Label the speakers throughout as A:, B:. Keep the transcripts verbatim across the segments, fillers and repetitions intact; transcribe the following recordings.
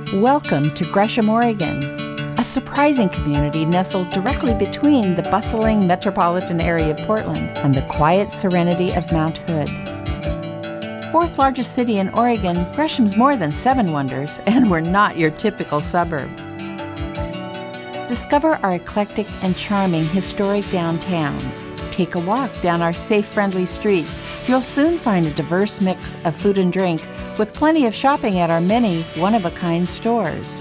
A: Welcome to Gresham, Oregon, a surprising community nestled directly between the bustling metropolitan area of Portland and the quiet serenity of Mount Hood. Fourth largest city in Oregon, Gresham's more than seven wonders, and we're not your typical suburb. Discover our eclectic and charming historic downtown. Take a walk down our safe, friendly streets. You'll soon find a diverse mix of food and drink, with plenty of shopping at our many one-of-a-kind stores.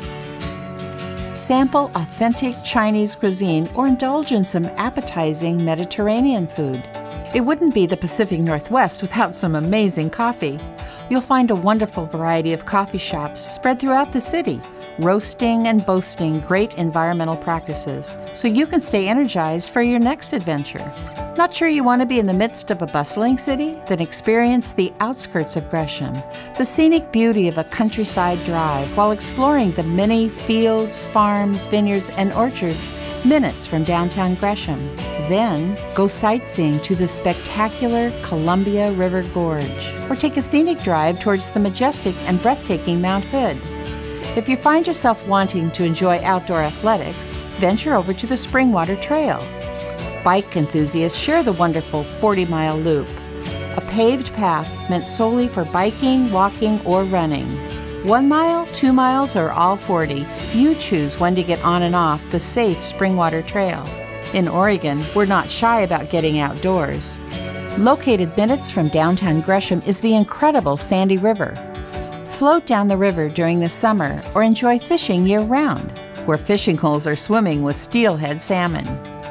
A: Sample authentic Chinese cuisine or indulge in some appetizing Mediterranean food. It wouldn't be the Pacific Northwest without some amazing coffee. You'll find a wonderful variety of coffee shops spread throughout the city, roasting and boasting great environmental practices, so you can stay energized for your next adventure. Not sure you want to be in the midst of a bustling city? Then experience the outskirts of Gresham, the scenic beauty of a countryside drive, while exploring the many fields, farms, vineyards, and orchards minutes from downtown Gresham. Then go sightseeing to the spectacular Columbia River Gorge, or take a scenic drive towards the majestic and breathtaking Mount Hood. If you find yourself wanting to enjoy outdoor athletics, venture over to the Springwater Trail. Bike enthusiasts share the wonderful forty mile loop, a paved path meant solely for biking, walking, or running. One mile, two miles, or all forty, you choose when to get on and off the safe Springwater Trail. In Oregon, we're not shy about getting outdoors. Located minutes from downtown Gresham is the incredible Sandy River. Float down the river during the summer or enjoy fishing year-round, where fishing holes are swimming with steelhead salmon.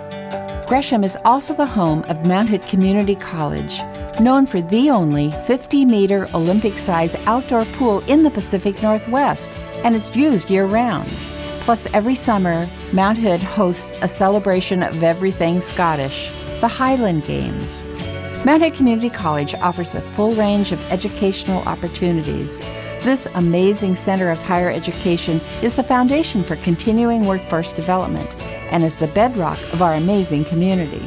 A: Gresham is also the home of Mount Hood Community College, known for the only fifty meter Olympic-size outdoor pool in the Pacific Northwest, and it's used year-round. Plus, every summer, Mount Hood hosts a celebration of everything Scottish, the Highland Games. Mount Hood Community College offers a full range of educational opportunities. This amazing center of higher education is the foundation for continuing workforce development and is the bedrock of our amazing community.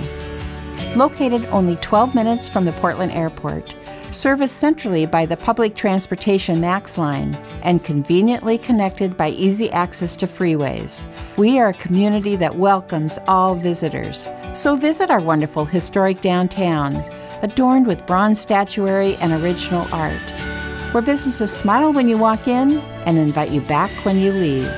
A: Located only twelve minutes from the Portland Airport, serviced centrally by the public transportation MAX line, and conveniently connected by easy access to freeways, we are a community that welcomes all visitors. So visit our wonderful historic downtown, adorned with bronze statuary and original art, where businesses smile when you walk in and invite you back when you leave.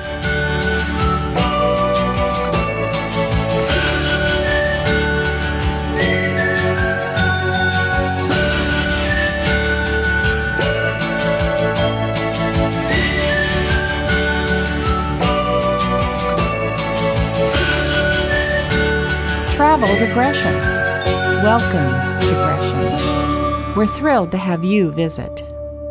A: Travel to Gresham. Welcome to Gresham. We're thrilled to have you visit.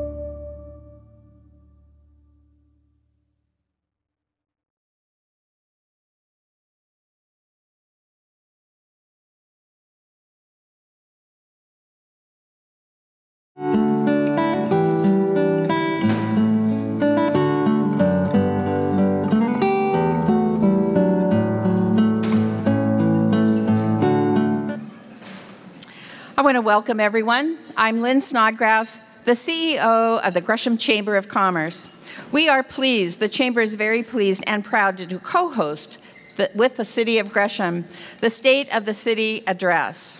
A: I want to welcome everyone. I'm Lynn Snodgrass, the C E O of the Gresham Chamber of Commerce. We are pleased, the Chamber is very pleased and proud to co-host the, with the City of Gresham, the State of the City Address.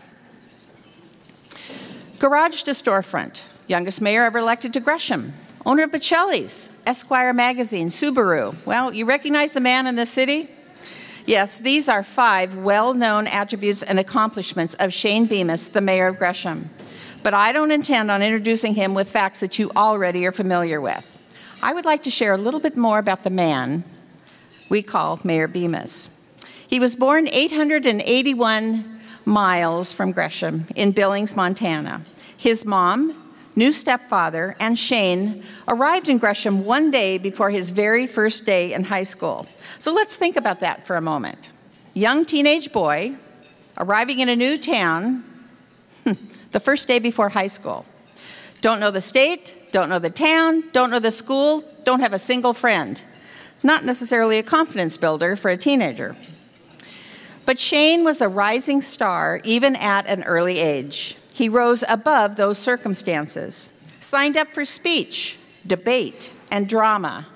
A: Garage to Storefront, youngest mayor ever elected to Gresham, owner of Bocelli's, Esquire magazine, Subaru. Well, you recognize the man in the city? Yes, these are five well-known attributes and accomplishments of Shane Bemis, the mayor of Gresham. But I don't intend on introducing him with facts that you already are familiar with. I would like to share a little bit more about the man we call Mayor Bemis. He was born eight hundred eighty-one miles from Gresham in Billings, Montana. His mom, new stepfather, and Shane arrived in Gresham one day before his very first day in high school. So let's think about that for a moment. Young teenage boy arriving in a new town the first day before high school. Don't know the state, don't know the town, don't know the school, don't have a single friend. Not necessarily a confidence builder for a teenager. But Shane was a rising star even at an early age. He rose above those circumstances, signed up for speech, debate, and drama.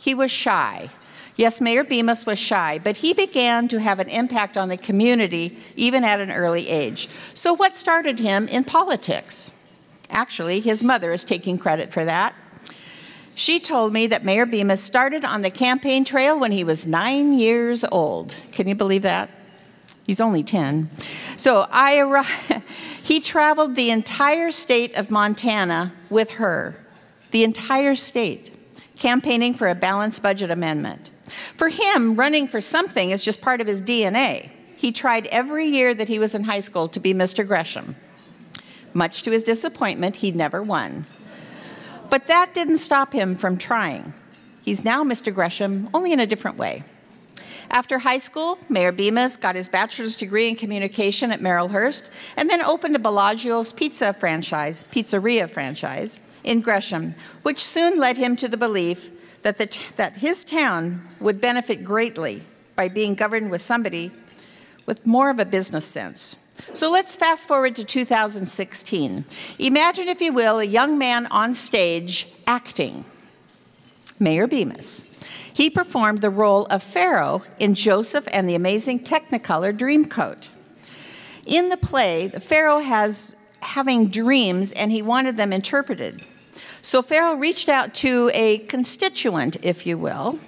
A: He was shy. Yes, Mayor Bemis was shy, but he began to have an impact on the community even at an early age. So what started him in politics? Actually, his mother is taking credit for that. She told me that Mayor Bemis started on the campaign trail when he was nine years old. Can you believe that? He's only ten. So I arrived, he traveled the entire state of Montana with her, the entire state, campaigning for a balanced budget amendment. For him, running for something is just part of his D N A. He tried every year that he was in high school to be Mister Gresham. Much to his disappointment, he never won. But that didn't stop him from trying. He's now Mister Gresham, only in a different way. After high school, Mayor Bemis got his bachelor's degree in communication at Merrillhurst and then opened a Bellagio's pizza franchise, pizzeria franchise, in Gresham, which soon led him to the belief that, the t that his town would benefit greatly by being governed with somebody with more of a business sense. So let's fast forward to two thousand sixteen. Imagine, if you will, a young man on stage acting. Mayor Bemis. He performed the role of Pharaoh in Joseph and the Amazing Technicolor Dreamcoat. In the play, the Pharaoh has having dreams and he wanted them interpreted. So Pharaoh reached out to a constituent, if you will,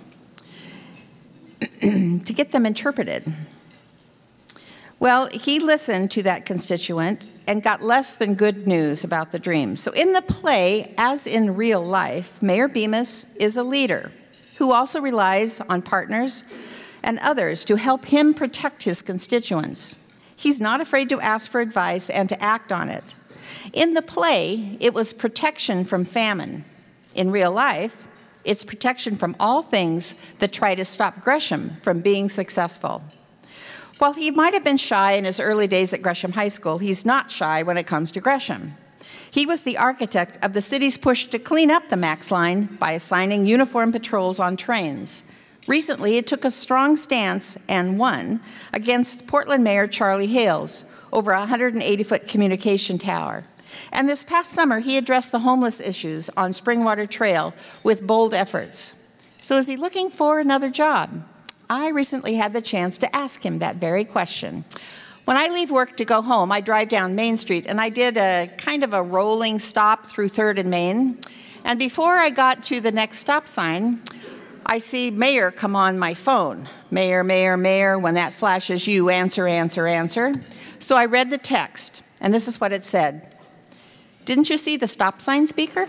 A: to get them interpreted. Well, he listened to that constituent and got less than good news about the dreams. So in the play, as in real life, Mayor Bemis is a leader who also relies on partners and others to help him protect his constituents. He's not afraid to ask for advice and to act on it. In the play, it was protection from famine. In real life, it's protection from all things that try to stop Gresham from being successful. While he might have been shy in his early days at Gresham High School, he's not shy when it comes to Gresham. He was the architect of the city's push to clean up the Max Line by assigning uniformed patrols on trains. Recently, it took a strong stance, and won, against Portland Mayor Charlie Hales over a one hundred eighty foot communication tower. And this past summer, he addressed the homeless issues on Springwater Trail with bold efforts. So is he looking for another job? I recently had the chance to ask him that very question. When I leave work to go home, I drive down Main Street, and I did a kind of a rolling stop through third and Main. And before I got to the next stop sign, I see Mayor come on my phone. Mayor, Mayor, Mayor, when that flashes, you answer, answer, answer. So I read the text, and this is what it said. Didn't you see the stop sign speaker?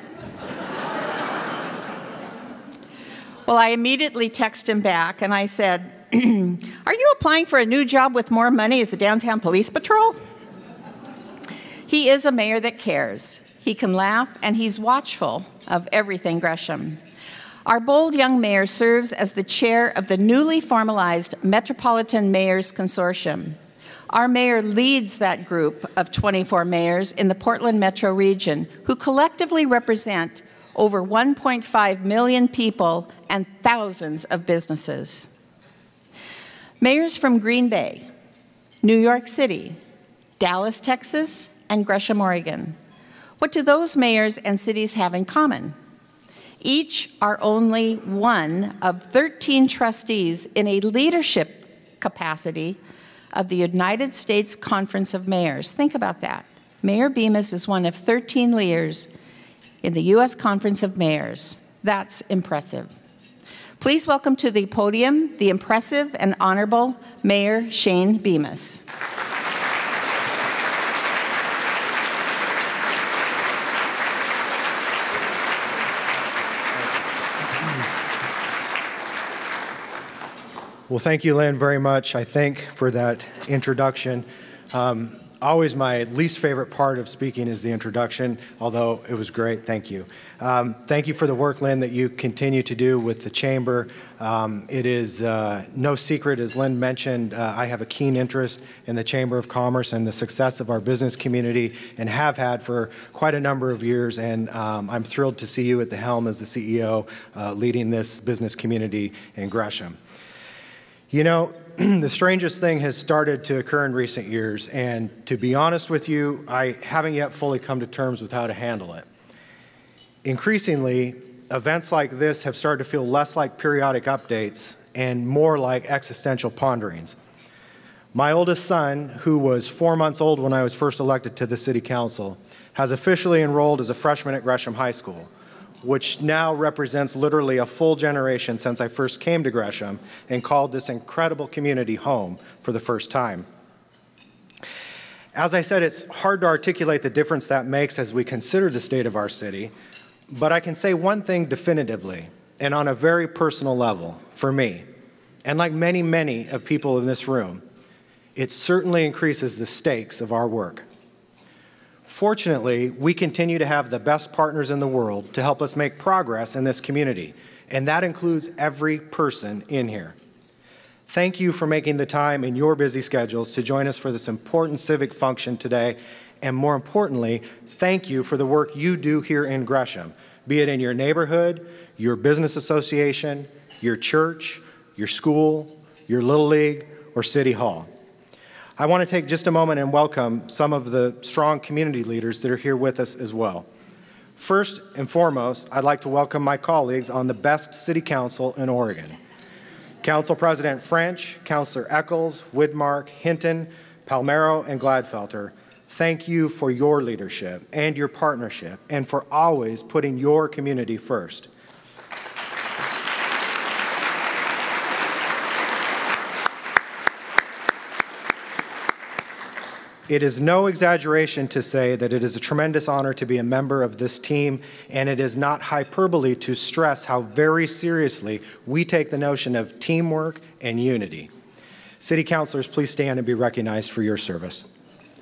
A: Well, I immediately texted him back, and I said, are you applying for a new job with more money as the Downtown Police Patrol? He is a mayor that cares. He can laugh, and he's watchful of everything Gresham. Our bold young mayor serves as the chair of the newly formalized Metropolitan Mayors Consortium. Our mayor leads that group of twenty-four mayors in the Portland metro region who collectively represent over one point five million people and thousands of businesses. Mayors from Green Bay, New York City, Dallas, Texas, and Gresham, Oregon. What do those mayors and cities have in common? Each are only one of thirteen trustees in a leadership capacity of the United States Conference of Mayors. Think about that. Mayor Bemis is one of thirteen leaders in the U S Conference of Mayors. That's impressive. Please welcome to the podium the impressive and honorable Mayor Shane Bemis.
B: Well, thank you, Lynn, very much, I think, for that introduction. Um, always my least favorite part of speaking is the introduction, although it was great. Thank you. Um, thank you for the work, Lynn, that you continue to do with the Chamber. Um, it is uh, no secret, as Lynn mentioned, uh, I have a keen interest in the Chamber of Commerce and the success of our business community, and have had for quite a number of years, and um, I'm thrilled to see you at the helm as the C E O uh, leading this business community in Gresham. You know, the strangest thing has started to occur in recent years, and to be honest with you, I haven't yet fully come to terms with how to handle it. Increasingly, events like this have started to feel less like periodic updates and more like existential ponderings. My oldest son, who was four months old when I was first elected to the City Council, has officially enrolled as a freshman at Gresham High School, which now represents literally a full generation since I first came to Gresham and called this incredible community home for the first time. As I said, it's hard to articulate the difference that makes as we consider the state of our city, but I can say one thing definitively, and on a very personal level, for me, and like many, many of people in this room, it certainly increases the stakes of our work. Fortunately, we continue to have the best partners in the world to help us make progress in this community, and that includes every person in here. Thank you for making the time in your busy schedules to join us for this important civic function today, and more importantly, thank you for the work you do here in Gresham, be it in your neighborhood, your business association, your church, your school, your Little League, or City Hall. I want to take just a moment and welcome some of the strong community leaders that are here with us as well. First and foremost, I'd like to welcome my colleagues on the best city council in Oregon. Council President French, Councilor Eccles, Widmark, Hinton, Palmero, and Gladfelter, thank you for your leadership and your partnership and for always putting your community first. It is no exaggeration to say that it is a tremendous honor to be a member of this team, and it is not hyperbole to stress how very seriously we take the notion of teamwork and unity. City councilors, please stand and be recognized for your service.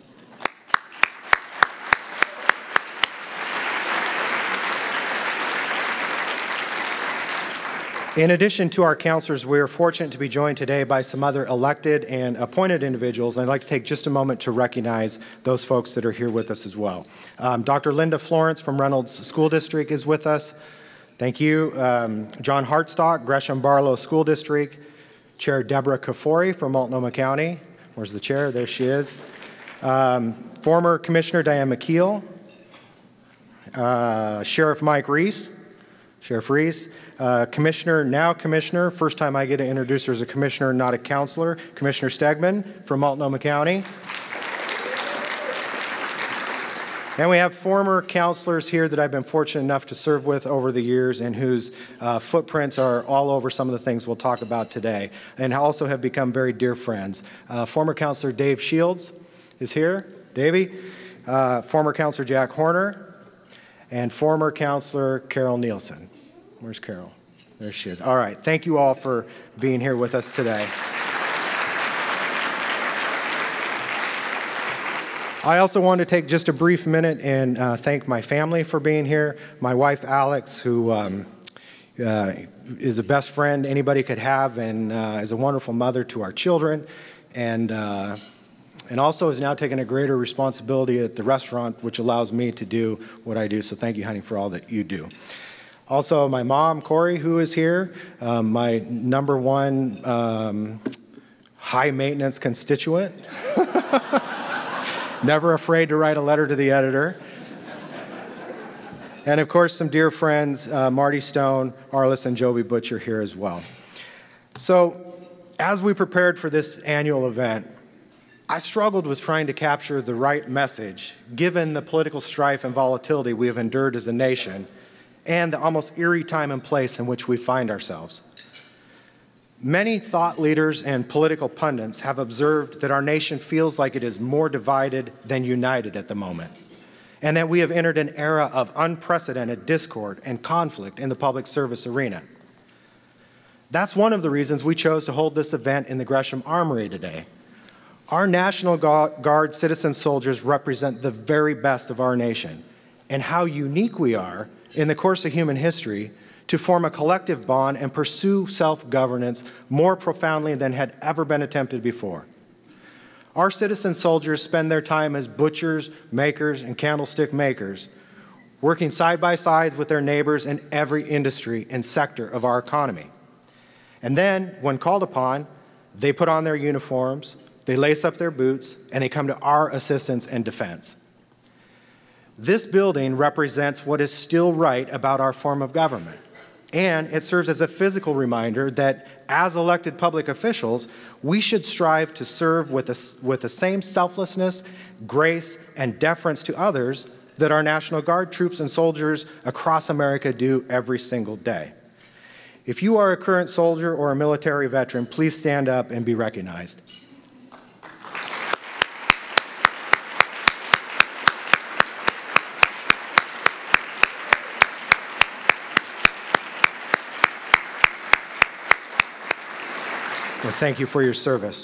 B: In addition to our councilors, we are fortunate to be joined today by some other elected and appointed individuals, and I'd like to take just a moment to recognize those folks that are here with us as well. Um, Doctor Linda Florence from Reynolds School District is with us. Thank you. Um, John Hartstock, Gresham Barlow School District. Chair Deborah Kafori from Multnomah County. Where's the chair? There she is. Um, former Commissioner Diane McKeel. Uh, Sheriff Mike Reese. Sheriff Reese, uh, Commissioner, now Commissioner, first time I get to introduce her as a Commissioner, not a Counselor, Commissioner Stegman from Multnomah County. And we have former counselors here that I've been fortunate enough to serve with over the years and whose uh, footprints are all over some of the things we'll talk about today, and also have become very dear friends. Uh, former Counselor Dave Shields is here. Davey. Uh, former Counselor Jack Horner. And former Counselor Carol Nielsen. Where's Carol? There she is. All right. Thank you all for being here with us today. I also want to take just a brief minute and uh, thank my family for being here. My wife, Alex, who um, uh, is the best friend anybody could have and uh, is a wonderful mother to our children. And uh, and also is now taking a greater responsibility at the restaurant, which allows me to do what I do. So thank you, honey, for all that you do. Also, my mom, Corey, who is here, um, my number one um, high-maintenance constituent. Never afraid to write a letter to the editor. And, of course, some dear friends, uh, Marty Stone, Arliss, and Joby Butcher here as well. So, as we prepared for this annual event, I struggled with trying to capture the right message, given the political strife and volatility we have endured as a nation, and the almost eerie time and place in which we find ourselves. Many thought leaders and political pundits have observed that our nation feels like it is more divided than united at the moment, and that we have entered an era of unprecedented discord and conflict in the public service arena. That's one of the reasons we chose to hold this event in the Gresham Armory today. Our National Guard citizen soldiers represent the very best of our nation, and how unique we are in the course of human history to form a collective bond and pursue self-governance more profoundly than had ever been attempted before. Our citizen soldiers spend their time as butchers, makers, and candlestick makers, working side by side with their neighbors in every industry and sector of our economy. And then, when called upon, they put on their uniforms, they lace up their boots, and they come to our assistance and defense. This building represents what is still right about our form of government, and it serves as a physical reminder that as elected public officials, we should strive to serve with the, with the same selflessness, grace, and deference to others that our National Guard troops and soldiers across America do every single day. If you are a current soldier or a military veteran, please stand up and be recognized. Well, thank you for your service.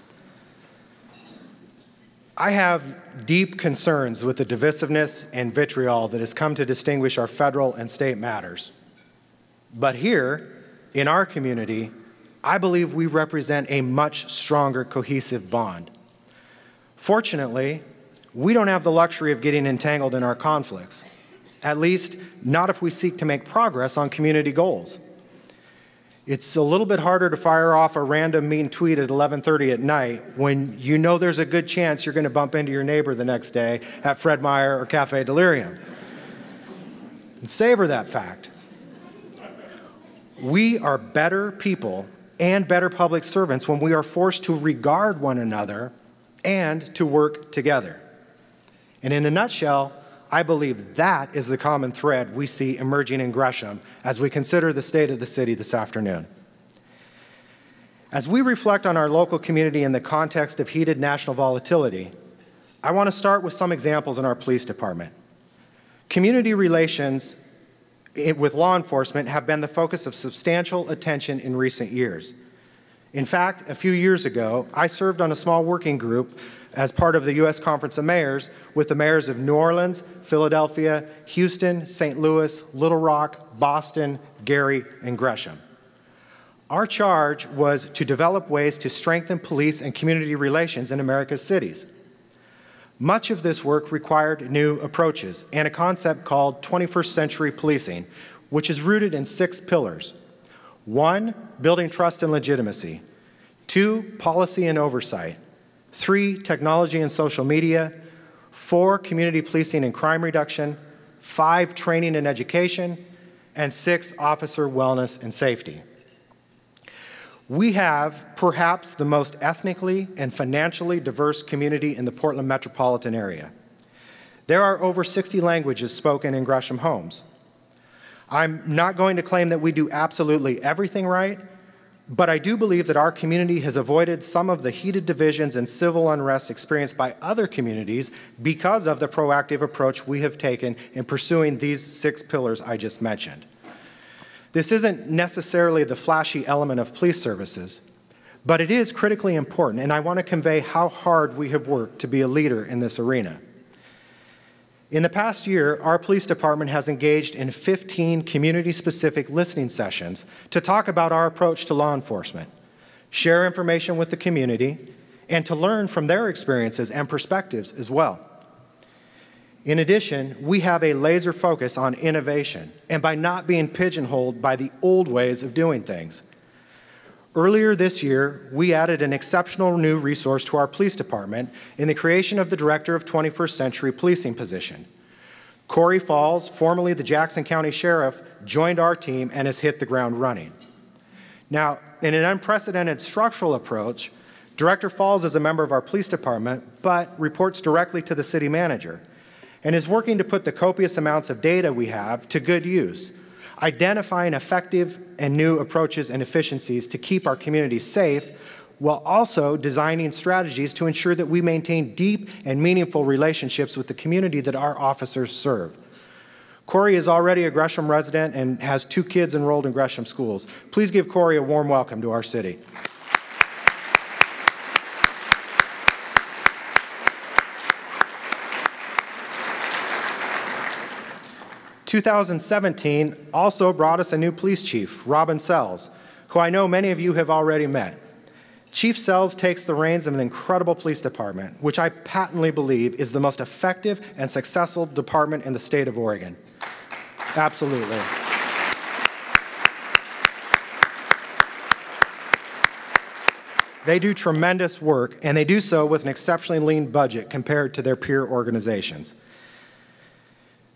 B: I have deep concerns with the divisiveness and vitriol that has come to distinguish our federal and state matters. But here, in our community, I believe we represent a much stronger, cohesive bond. Fortunately, we don't have the luxury of getting entangled in our conflicts, at least not if we seek to make progress on community goals. It's a little bit harder to fire off a random mean tweet at eleven thirty at night when you know there's a good chance you're going to bump into your neighbor the next day at Fred Meyer or Cafe Delirium. And savor that fact. We are better people and better public servants when we are forced to regard one another and to work together. And in a nutshell, I believe that is the common thread we see emerging in Gresham as we consider the state of the city this afternoon. As we reflect on our local community in the context of heated national volatility, I want to start with some examples in our police department. Community relations with law enforcement have been the focus of substantial attention in recent years. In fact, a few years ago, I served on a small working group as part of the U S Conference of Mayors with the mayors of New Orleans, Philadelphia, Houston, Saint Louis, Little Rock, Boston, Gary, and Gresham. Our charge was to develop ways to strengthen police and community relations in America's cities. Much of this work required new approaches and a concept called twenty-first century policing, which is rooted in six pillars. One, building trust and legitimacy. Two, policy and oversight. Three, technology and social media. Four, community policing and crime reduction. Five, training and education. And six, officer wellness and safety. We have perhaps the most ethnically and financially diverse community in the Portland metropolitan area. There are over sixty languages spoken in Gresham homes. I'm not going to claim that we do absolutely everything right, but I do believe that our community has avoided some of the heated divisions and civil unrest experienced by other communities because of the proactive approach we have taken in pursuing these six pillars I just mentioned. This isn't necessarily the flashy element of police services, but it is critically important, and I want to convey how hard we have worked to be a leader in this arena. In the past year, our police department has engaged in fifteen community-specific listening sessions to talk about our approach to law enforcement, share information with the community, and to learn from their experiences and perspectives as well. In addition, we have a laser focus on innovation and by not being pigeonholed by the old ways of doing things. Earlier this year, we added an exceptional new resource to our police department in the creation of the Director of twenty-first century Policing position. Corey Falls, formerly the Jackson County Sheriff, joined our team and has hit the ground running. Now, in an unprecedented structural approach, Director Falls is a member of our police department, but reports directly to the city manager and is working to put the copious amounts of data we have to good use, identifying effective and new approaches and efficiencies to keep our community safe, while also designing strategies to ensure that we maintain deep and meaningful relationships with the community that our officers serve. Corey is already a Gresham resident and has two kids enrolled in Gresham schools. Please give Corey a warm welcome to our city. two thousand seventeen also brought us a new police chief, Robin Sells, who I know many of you have already met. Chief Sells takes the reins of an incredible police department, which I patently believe is the most effective and successful department in the state of Oregon. Absolutely. They do tremendous work, and they do so with an exceptionally lean budget compared to their peer organizations.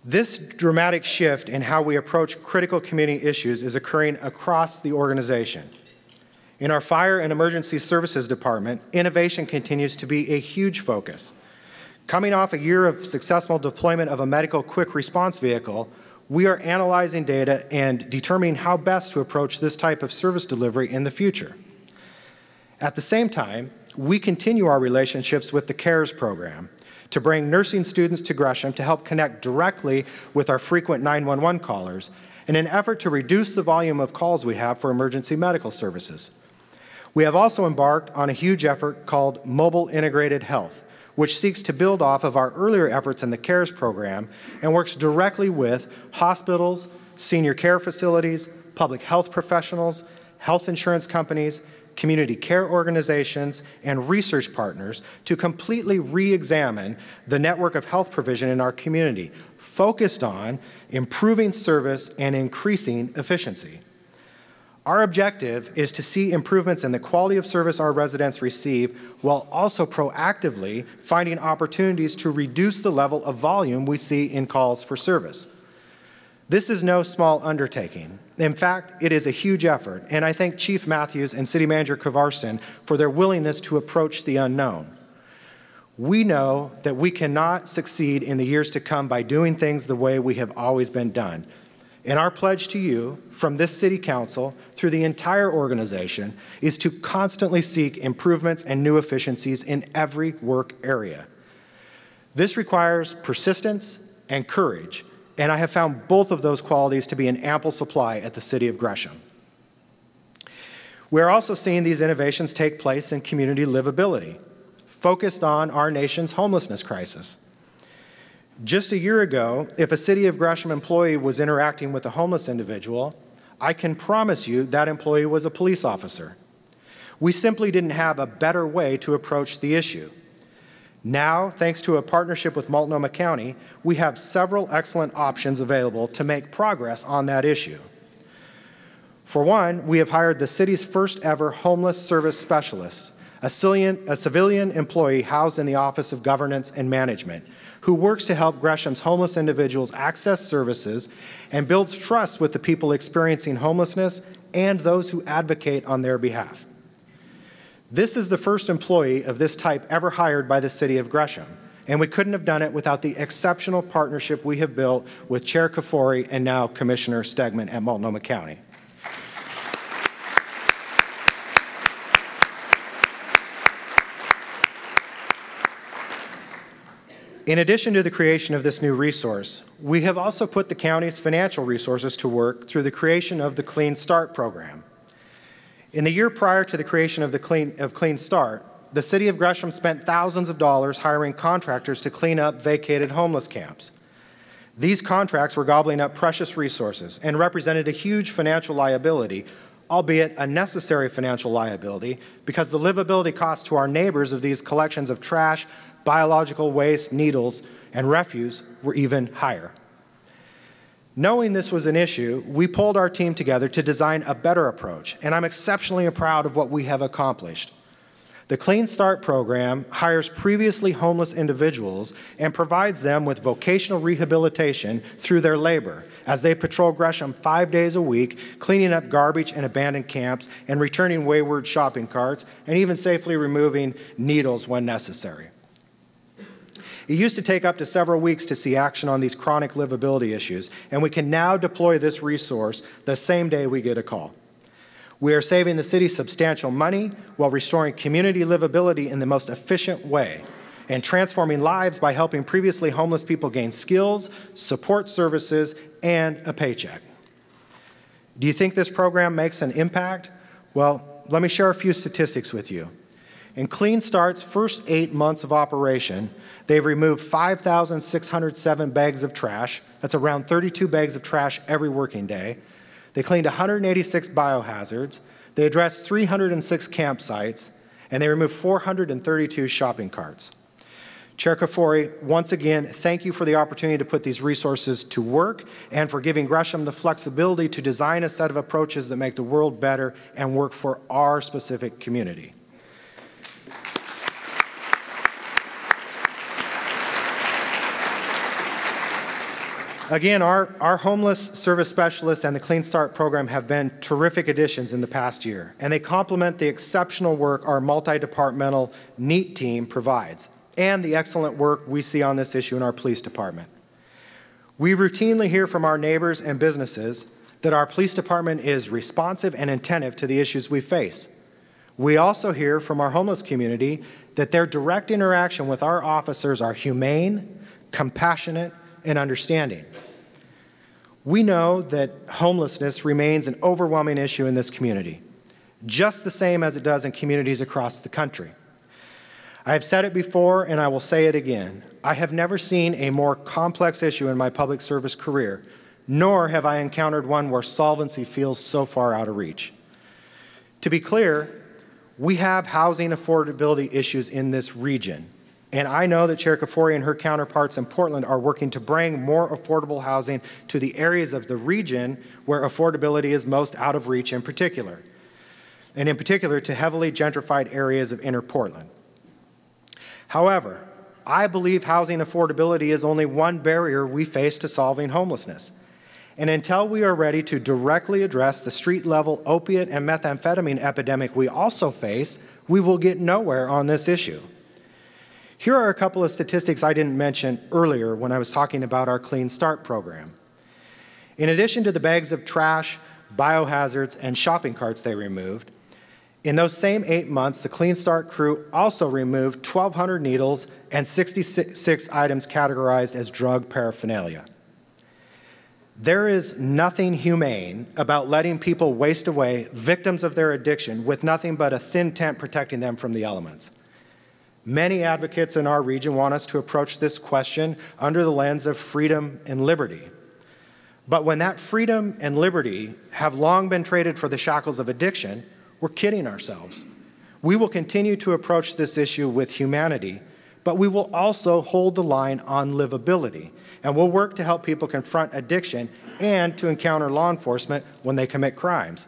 B: This dramatic shift in how we approach critical community issues is occurring across the organization. In our Fire and Emergency Services Department, innovation continues to be a huge focus. Coming off a year of successful deployment of a medical quick response vehicle, we are analyzing data and determining how best to approach this type of service delivery in the future. At the same time, we continue our relationships with the CARES program to bring nursing students to Gresham to help connect directly with our frequent nine one one callers in an effort to reduce the volume of calls we have for emergency medical services. We have also embarked on a huge effort called Mobile Integrated Health, which seeks to build off of our earlier efforts in the CARES program and works directly with hospitals, senior care facilities, public health professionals, health insurance companies, community care organizations, and research partners to completely re-examine the network of health provision in our community, focused on improving service and increasing efficiency. Our objective is to see improvements in the quality of service our residents receive while also proactively finding opportunities to reduce the level of volume we see in calls for service. This is no small undertaking. In fact, it is a huge effort, and I thank Chief Matthews and City Manager Kovarston for their willingness to approach the unknown. We know that we cannot succeed in the years to come by doing things the way we have always been done. And our pledge to you, from this City Council through the entire organization, is to constantly seek improvements and new efficiencies in every work area. This requires persistence and courage, and I have found both of those qualities to be in ample supply at the City of Gresham. We are also seeing these innovations take place in community livability, focused on our nation's homelessness crisis. Just a year ago, if a City of Gresham employee was interacting with a homeless individual, I can promise you that employee was a police officer. We simply didn't have a better way to approach the issue. Now, thanks to a partnership with Multnomah County, we have several excellent options available to make progress on that issue. For one, we have hired the city's first ever homeless service specialist, a civilian, a civilian employee housed in the Office of Governance and Management, who works to help Gresham's homeless individuals access services and builds trust with the people experiencing homelessness and those who advocate on their behalf. This is the first employee of this type ever hired by the City of Gresham, and we couldn't have done it without the exceptional partnership we have built with Chair Kafori and now Commissioner Stegman at Multnomah County. In addition to the creation of this new resource, we have also put the county's financial resources to work through the creation of the Clean Start program. In the year prior to the creation of the Clean, of Clean Start, the City of Gresham spent thousands of dollars hiring contractors to clean up vacated homeless camps. These contracts were gobbling up precious resources and represented a huge financial liability, albeit a necessary financial liability, because the livability costs to our neighbors of these collections of trash, biological waste, needles, and refuse were even higher. Knowing this was an issue, we pulled our team together to design a better approach, and I'm exceptionally proud of what we have accomplished. The Clean Start program hires previously homeless individuals and provides them with vocational rehabilitation through their labor as they patrol Gresham five days a week, cleaning up garbage and abandoned camps and returning wayward shopping carts and even safely removing needles when necessary. It used to take up to several weeks to see action on these chronic livability issues, and we can now deploy this resource the same day we get a call. We are saving the city substantial money while restoring community livability in the most efficient way and transforming lives by helping previously homeless people gain skills, support services, and a paycheck. Do you think this program makes an impact? Well, let me share a few statistics with you. In Clean Start's first eight months of operation, they've removed five thousand six hundred seven bags of trash. That's around thirty-two bags of trash every working day. They cleaned one hundred eighty-six biohazards. They addressed three hundred six campsites, and they removed four hundred thirty-two shopping carts. Chair Kafori, once again, thank you for the opportunity to put these resources to work and for giving Gresham the flexibility to design a set of approaches that make the world better and work for our specific community. Again, our, our homeless service specialists and the Clean Start program have been terrific additions in the past year, and they complement the exceptional work our multi-departmental NEAT team provides and the excellent work we see on this issue in our police department. We routinely hear from our neighbors and businesses that our police department is responsive and attentive to the issues we face. We also hear from our homeless community that their direct interaction with our officers are humane, compassionate, and understanding. We know that homelessness remains an overwhelming issue in this community, just the same as it does in communities across the country. I have said it before, and I will say it again. I have never seen a more complex issue in my public service career, nor have I encountered one where solvency feels so far out of reach. To be clear, we have housing affordability issues in this region, and I know that Chair Kafoury and her counterparts in Portland are working to bring more affordable housing to the areas of the region where affordability is most out of reach in particular, and in particular to heavily gentrified areas of inner Portland. However, I believe housing affordability is only one barrier we face to solving homelessness. And until we are ready to directly address the street-level opiate and methamphetamine epidemic we also face, we will get nowhere on this issue. Here are a couple of statistics I didn't mention earlier when I was talking about our Clean Start program. In addition to the bags of trash, biohazards, and shopping carts they removed, in those same eight months, the Clean Start crew also removed twelve hundred needles and sixty-six items categorized as drug paraphernalia. There is nothing humane about letting people waste away, victims of their addiction, with nothing but a thin tent protecting them from the elements. Many advocates in our region want us to approach this question under the lens of freedom and liberty. But when that freedom and liberty have long been traded for the shackles of addiction, we're kidding ourselves. We will continue to approach this issue with humanity, but we will also hold the line on livability, and we'll work to help people confront addiction and to encounter law enforcement when they commit crimes.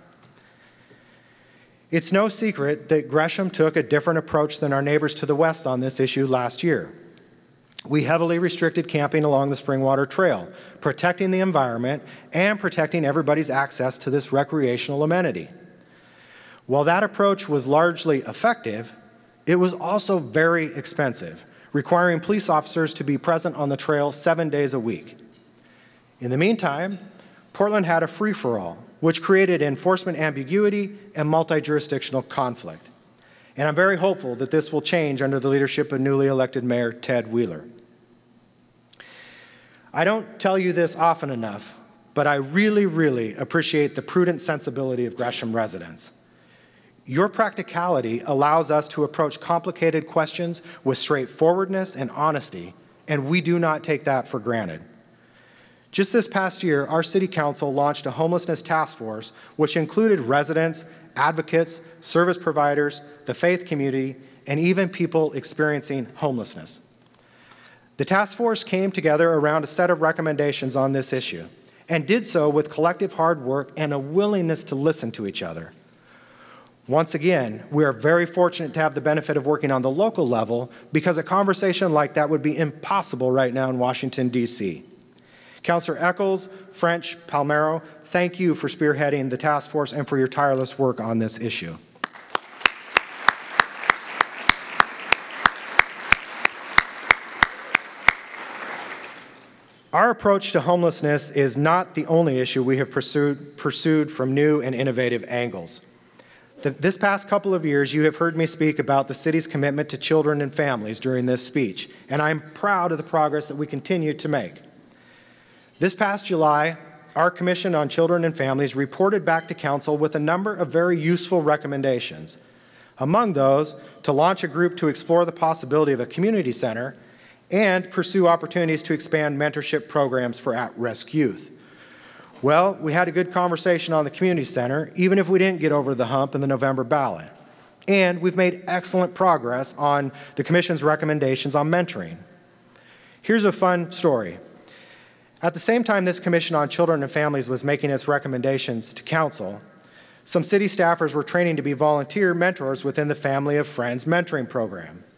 B: It's no secret that Gresham took a different approach than our neighbors to the west on this issue last year. We heavily restricted camping along the Springwater Trail, protecting the environment and protecting everybody's access to this recreational amenity. While that approach was largely effective, it was also very expensive, requiring police officers to be present on the trail seven days a week. In the meantime, Portland had a free-for-all, which created enforcement ambiguity and multi-jurisdictional conflict. And I'm very hopeful that this will change under the leadership of newly elected Mayor Ted Wheeler. I don't tell you this often enough, but I really, really appreciate the prudent sensibility of Gresham residents. Your practicality allows us to approach complicated questions with straightforwardness and honesty, and we do not take that for granted. Just this past year, our City Council launched a homelessness task force, which included residents, advocates, service providers, the faith community, and even people experiencing homelessness. The task force came together around a set of recommendations on this issue, and did so with collective hard work and a willingness to listen to each other. Once again, we are very fortunate to have the benefit of working on the local level because a conversation like that would be impossible right now in Washington, D C Councilor Eccles, French, Palmero, thank you for spearheading the task force and for your tireless work on this issue. Our approach to homelessness is not the only issue we have pursued, pursued from new and innovative angles. The, this past couple of years, you have heard me speak about the city's commitment to children and families during this speech, and I'm proud of the progress that we continue to make. This past July, our Commission on Children and Families reported back to Council with a number of very useful recommendations. Among those, to launch a group to explore the possibility of a community center and pursue opportunities to expand mentorship programs for at-risk youth. Well, we had a good conversation on the community center, even if we didn't get over the hump in the November ballot. And we've made excellent progress on the Commission's recommendations on mentoring. Here's a fun story. At the same time this Commission on Children and Families was making its recommendations to Council, some city staffers were training to be volunteer mentors within the Family of Friends mentoring program.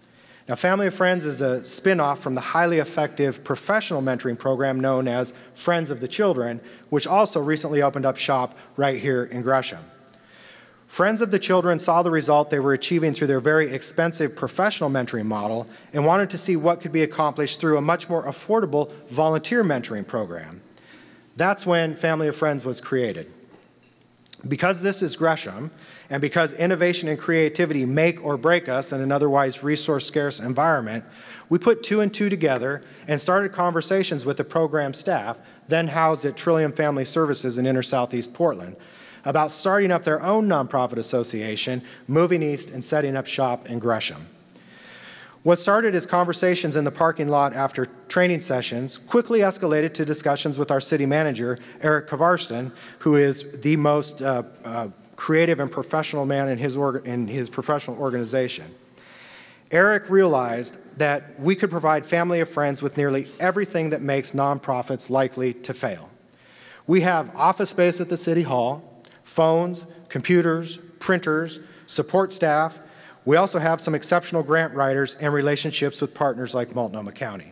B: Now, Family of Friends is a spin-off from the highly effective professional mentoring program known as Friends of the Children, which also recently opened up shop right here in Gresham. Friends of the Children saw the result they were achieving through their very expensive professional mentoring model and wanted to see what could be accomplished through a much more affordable volunteer mentoring program. That's when Family of Friends was created. Because this is Gresham, and because innovation and creativity make or break us in an otherwise resource-scarce environment, we put two and two together and started conversations with the program staff, then housed at Trillium Family Services in inner southeast Portland, about starting up their own nonprofit association, moving east and setting up shop in Gresham. What started as conversations in the parking lot after training sessions quickly escalated to discussions with our city manager, Eric Kavarston, who is the most uh, uh, creative and professional man in his, in his professional organization. Eric realized that we could provide Family of Friends with nearly everything that makes nonprofits likely to fail. We have office space at the City Hall, phones, computers, printers, support staff. We also have some exceptional grant writers and relationships with partners like Multnomah County.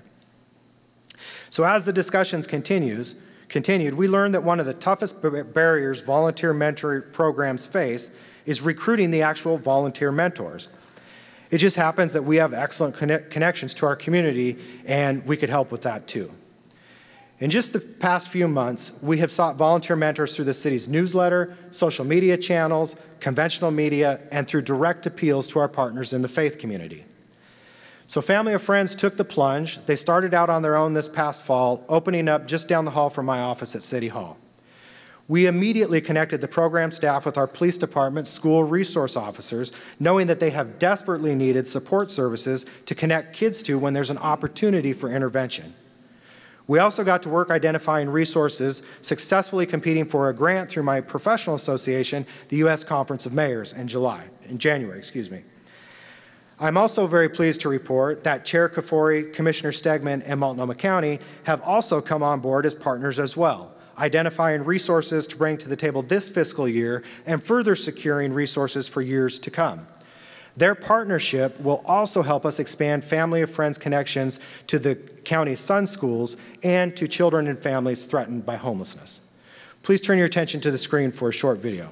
B: So as the discussions continues, continued, we learned that one of the toughest barriers volunteer mentoring programs face is recruiting the actual volunteer mentors. It just happens that we have excellent connect connections to our community, and we could help with that too. In just the past few months, we have sought volunteer mentors through the city's newsletter, social media channels, conventional media, and through direct appeals to our partners in the faith community. So Family of Friends took the plunge. They started out on their own this past fall, opening up just down the hall from my office at City Hall. We immediately connected the program staff with our police department school resource officers, knowing that they have desperately needed support services to connect kids to when there's an opportunity for intervention. We also got to work identifying resources, successfully competing for a grant through my professional association, the U S Conference of Mayors, in July, in January, excuse me. I'm also very pleased to report that Chair Kafori, Commissioner Stegman, and Multnomah County have also come on board as partners as well, identifying resources to bring to the table this fiscal year and further securing resources for years to come. Their partnership will also help us expand Family of Friends connections to the county's Sun schools and to children and families threatened by homelessness. Please turn your attention to the screen for a short video.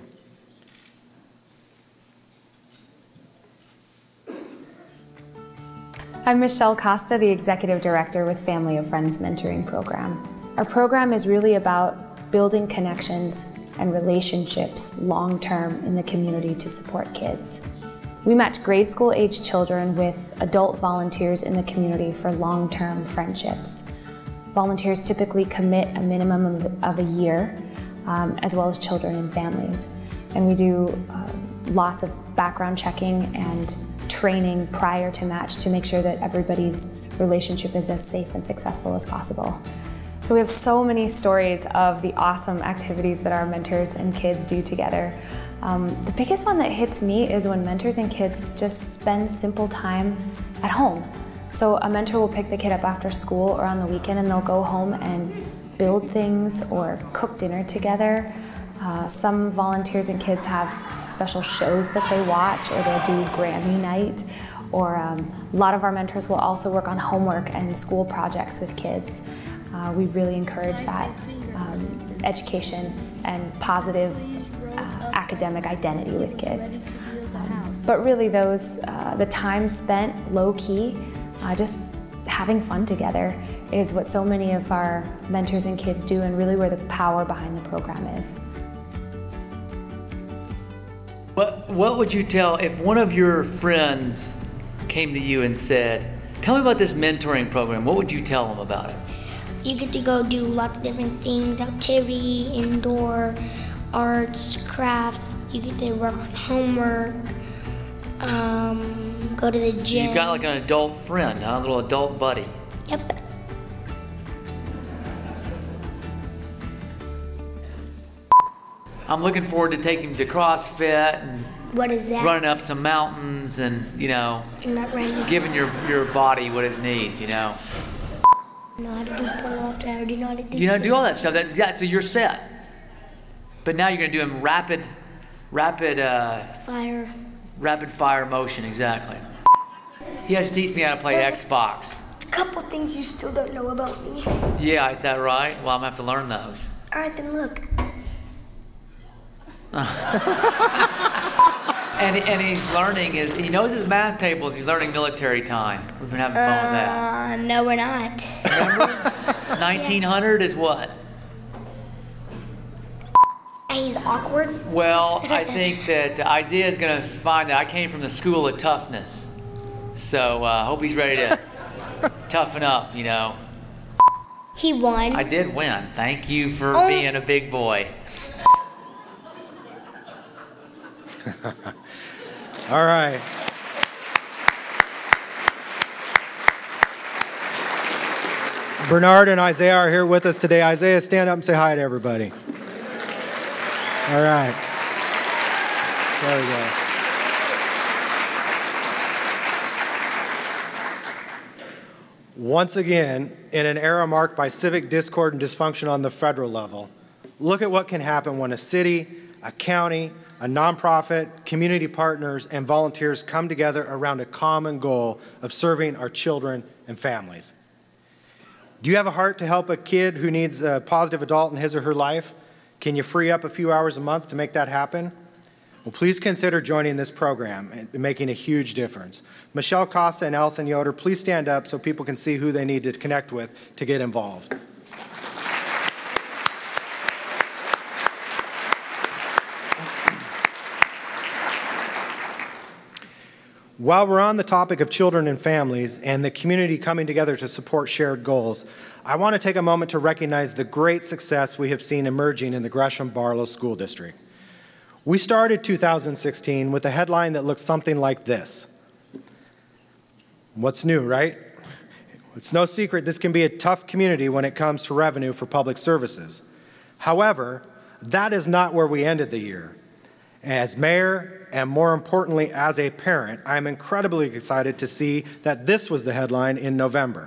C: I'm Michelle Costa, the Executive Director with Family of Friends Mentoring Program. Our program is really about building connections and relationships long-term in the community to support kids. We match grade school age children with adult volunteers in the community for long-term friendships. Volunteers typically commit a minimum of, of a year, um, as well as children and families. And we do uh, lots of background checking and training prior to match to make sure that everybody's relationship is as safe and successful as possible. So we have so many stories of the awesome activities that our mentors and kids do together. Um, the biggest one that hits me is when mentors and kids just spend simple time at home. So a mentor will pick the kid up after school or on the weekend, and they'll go home and build things or cook dinner together. Uh, some volunteers and kids have special shows that they watch, or they'll do Grammy night. Or um, a lot of our mentors will also work on homework and school projects with kids. Uh, we really encourage that um, education and positive uh, academic identity with kids. Um, but really those, uh, the time spent low-key, uh, just having fun together is what so many of our mentors and kids do, and really where the power behind the program is.
D: What, what would you tell if one of your friends came to you and said, tell me about this mentoring program, what would you tell them about it?
E: You get to go do lots of different things, activity, indoor, arts, crafts. You get to work on homework, um, go to the gym.
D: So you've got like an adult friend, huh? A little adult buddy.
E: Yep.
D: I'm looking forward to taking him to CrossFit and
E: What is that?
D: running up some mountains and, you know,
E: I'm not ready.
D: giving your, your body what it needs, you know.
E: I know how to do pull-ups, I already know how to do
D: You know how to do all that stuff. That's, yeah, so you're set. But now you're going to do them rapid, rapid, uh,
E: fire.
D: rapid fire motion, exactly. He has to teach me how to play
E: There's
D: Xbox.
E: A couple things you still don't know about me.
D: Yeah, is that right? Well, I'm gonna have to learn those.
E: All right, then look.
D: and, and he's learning his, he knows his math tables. He's learning military time. We've been having fun with that.
E: Uh, no, we're not.
D: Remember? nineteen hundred is what?
E: He's awkward.
D: Well, I think that Isaiah is going to find that I came from the school of toughness. So I uh, hope he's ready to toughen up, you know.
E: He won.
D: I did win. Thank you for
E: oh.
D: being a big boy.
B: All right. Bernard and Isaiah are here with us today. Isaiah, stand up and say hi to everybody. All right. There we go. Once again, in an era marked by civic discord and dysfunction on the federal level, look at what can happen when a city, a county, a nonprofit, community partners, and volunteers come together around a common goal of serving our children and families. Do you have a heart to help a kid who needs a positive adult in his or her life? Can you free up a few hours a month to make that happen? Well, please consider joining this program and making a huge difference. Michelle Costa and Allison Yoder, please stand up so people can see who they need to connect with to get involved. While we're on the topic of children and families and the community coming together to support shared goals, I want to take a moment to recognize the great success we have seen emerging in the Gresham Barlow School District. We started two thousand sixteen with a headline that looks something like this. What's new, right? It's no secret this can be a tough community when it comes to revenue for public services. However, that is not where we ended the year. As mayor, and more importantly, as a parent, I'm incredibly excited to see that this was the headline in November.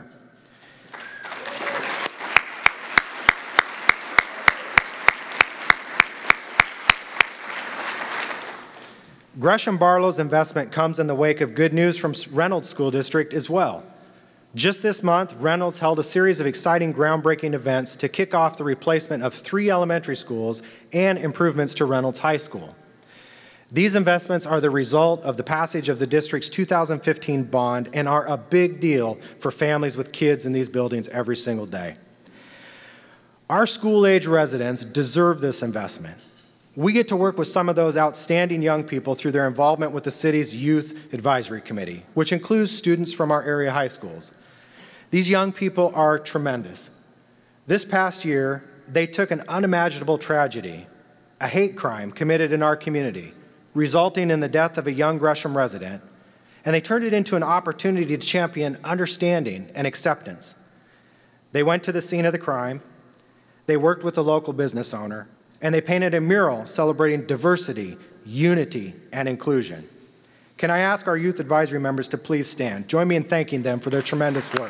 B: Gresham Barlow's investment comes in the wake of good news from Reynolds School District as well. Just this month, Reynolds held a series of exciting groundbreaking events to kick off the replacement of three elementary schools and improvements to Reynolds High School. These investments are the result of the passage of the district's two thousand fifteen bond and are a big deal for families with kids in these buildings every single day. Our school-age residents deserve this investment. We get to work with some of those outstanding young people through their involvement with the city's Youth Advisory Committee, which includes students from our area high schools. These young people are tremendous. This past year, they took an unimaginable tragedy, a hate crime committed in our community, resulting in the death of a young Gresham resident, and they turned it into an opportunity to champion understanding and acceptance. They went to the scene of the crime, they worked with the local business owner, and they painted a mural celebrating diversity, unity, and inclusion. Can I ask our youth advisory members to please stand? Join me in thanking them for their tremendous work.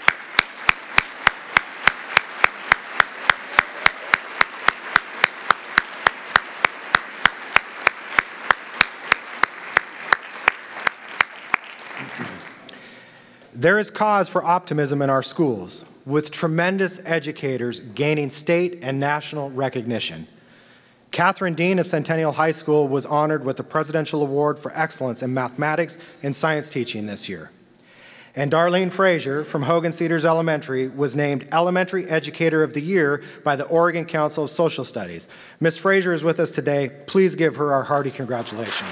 B: There is cause for optimism in our schools, with tremendous educators gaining state and national recognition. Catherine Dean of Centennial High School was honored with the Presidential Award for Excellence in Mathematics and Science Teaching this year. And Darlene Frazier from Hogan Cedars Elementary was named Elementary Educator of the Year by the Oregon Council of Social Studies. Miz Frazier is with us today. Please give her our hearty congratulations.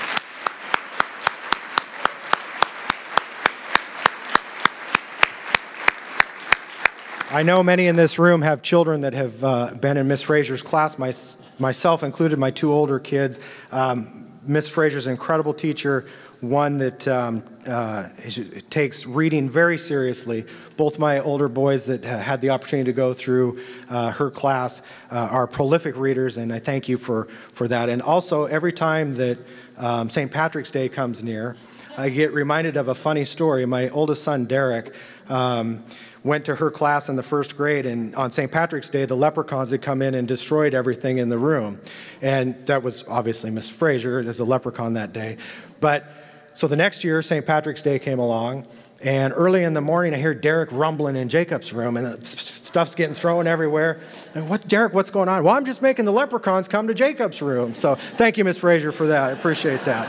B: I know many in this room have children that have uh, been in Miz Frazier's class, my, myself included, my two older kids. Um, Miz Frazier's an incredible teacher, one that um, uh, takes reading very seriously. Both my older boys that uh, had the opportunity to go through uh, her class uh, are prolific readers, and I thank you for, for that. And also, every time that um, Saint Patrick's Day comes near, I get reminded of a funny story. My oldest son, Derek, um, went to her class in the first grade, and on Saint Patrick's Day, the leprechauns had come in and destroyed everything in the room. And that was obviously Miss Frazier as a leprechaun that day. But So the next year, Saint Patrick's Day came along, and early in the morning, I hear Derek rumbling in Jacob's room, and stuff's getting thrown everywhere. And what, Derek, what's going on? Well, I'm just making the leprechauns come to Jacob's room. So thank you, Miz Frazier, for that. I appreciate that.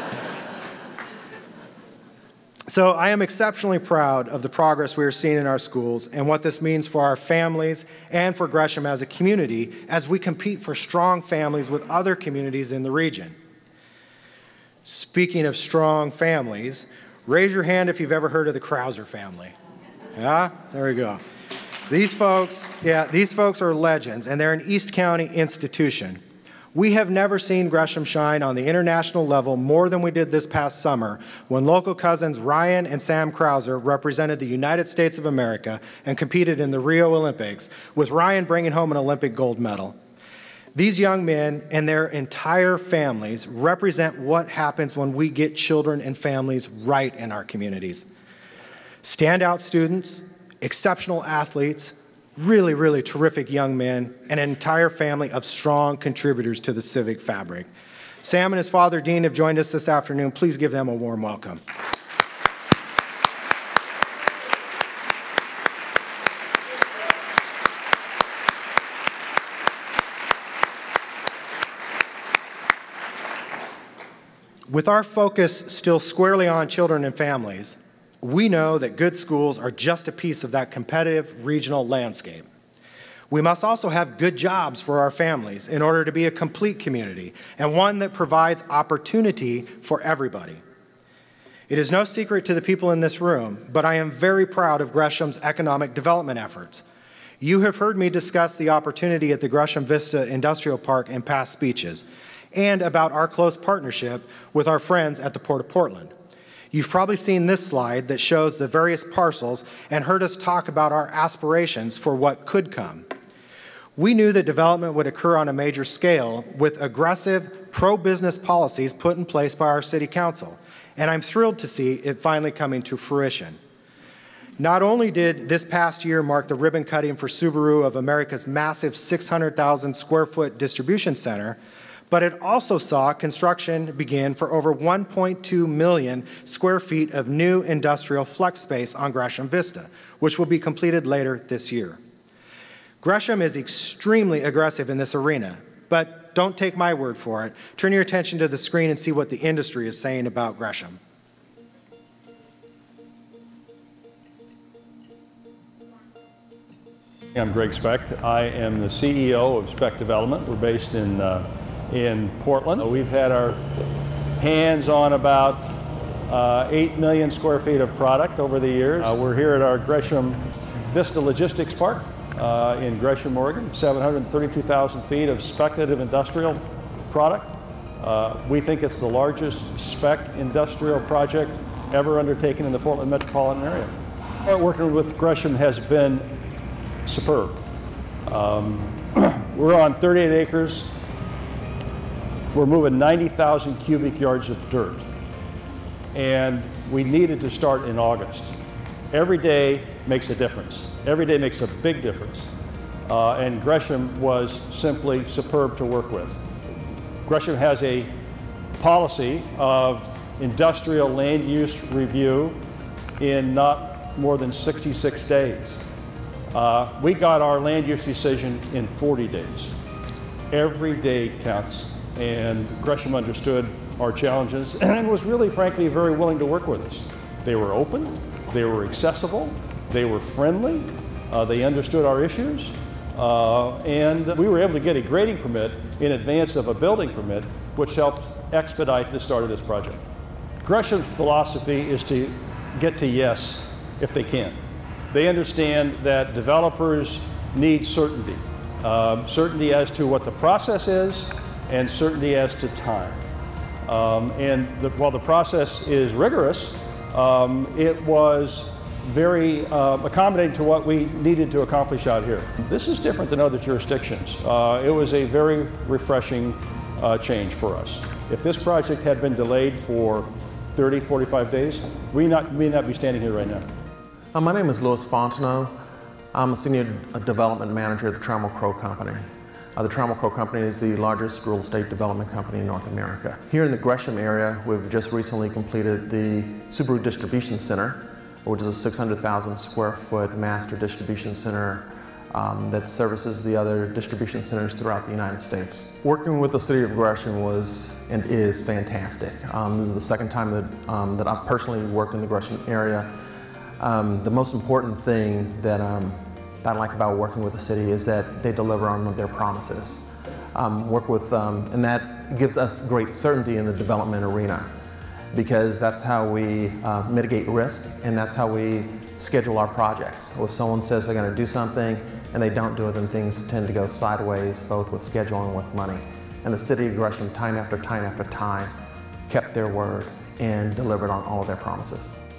B: So I am exceptionally proud of the progress we are seeing in our schools and what this means for our families and for Gresham as a community as we compete for strong families with other communities in the region. Speaking of strong families, raise your hand if you've ever heard of the Krauser family. Yeah, there we go. These folks, yeah, these folks are legends, and they're an East County institution. We have never seen Gresham shine on the international level more than we did this past summer when local cousins Ryan and Sam Krauser represented the United States of America and competed in the Rio Olympics, with Ryan bringing home an Olympic gold medal. These young men and their entire families represent what happens when we get children and families right in our communities. Standout students, exceptional athletes, really, really terrific young men, and an entire family of strong contributors to the civic fabric. Sam and his father, Dean, have joined us this afternoon. Please give them a warm welcome. With our focus still squarely on children and families, we know that good schools are just a piece of that competitive regional landscape. We must also have good jobs for our families in order to be a complete community and one that provides opportunity for everybody. It is no secret to the people in this room, but I am very proud of Gresham's economic development efforts. You have heard me discuss the opportunity at the Gresham Vista Industrial Park in past speeches, and about our close partnership with our friends at the Port of Portland. You've probably seen this slide that shows the various parcels and heard us talk about our aspirations for what could come. We knew that development would occur on a major scale with aggressive pro-business policies put in place by our City Council, and I'm thrilled to see it finally coming to fruition. Not only did this past year mark the ribbon cutting for Subaru of America's massive six hundred thousand square foot distribution center, but it also saw construction begin for over one point two million square feet of new industrial flex space on Gresham Vista, which will be completed later this year. Gresham is extremely aggressive in this arena, but don't take my word for it. Turn your attention to the screen and see what the industry is saying about Gresham.
F: I'm Greg Speck. I am the C E O of Speck Development. We're based in uh, in Portland. We've had our hands on about uh, eight million square feet of product over the years. Uh, we're here at our Gresham Vista Logistics Park uh, in Gresham, Oregon, seven hundred thirty-two thousand feet of speculative industrial product. Uh, we think it's the largest spec industrial project ever undertaken in the Portland metropolitan area. Our working with Gresham has been superb. Um, we're on thirty-eight acres. We're moving ninety thousand cubic yards of dirt, and we needed to start in August. Every day makes a difference. Every day makes a big difference, uh, and Gresham was simply superb to work with. Gresham has a policy of industrial land use review in not more than sixty-six days. Uh, we got our land use decision in forty days. Every day counts. And Gresham understood our challenges and was really, frankly, very willing to work with us. They were open, they were accessible, they were friendly, uh, they understood our issues, uh, and we were able to get a grading permit in advance of a building permit, which helped expedite the start of this project. Gresham's philosophy is to get to yes if they can. They understand that developers need certainty, um, certainty as to what the process is, and certainty as to time. Um, and the, while the process is rigorous, um, it was very uh, accommodating to what we needed to accomplish out here. This is different than other jurisdictions. Uh, it was a very refreshing uh, change for us. If this project had been delayed for thirty, forty-five days, we not, may not be standing here right now.
G: Uh, my name is Louis Fontenot. I'm a senior development manager at the Trammell Crow Company. Uh, the Trammell Crow Company is the largest real estate development company in North America. Here in the Gresham area, we've just recently completed the Subaru Distribution Center, which is a six hundred thousand square foot master distribution center um, that services the other distribution centers throughout the United States. Working with the City of Gresham was and is fantastic. Um, this is the second time that, um, that I've personally worked in the Gresham area. Um, the most important thing that um, that I like about working with the city is that they deliver on their promises. Um, work with, um, and that gives us great certainty in the development arena, because that's how we uh, mitigate risk, and that's how we schedule our projects. If someone says they're going to do something and they don't do it, then things tend to go sideways, both with schedule and with money. And the city of Gresham, time after time after time, kept their word and delivered on all of their promises.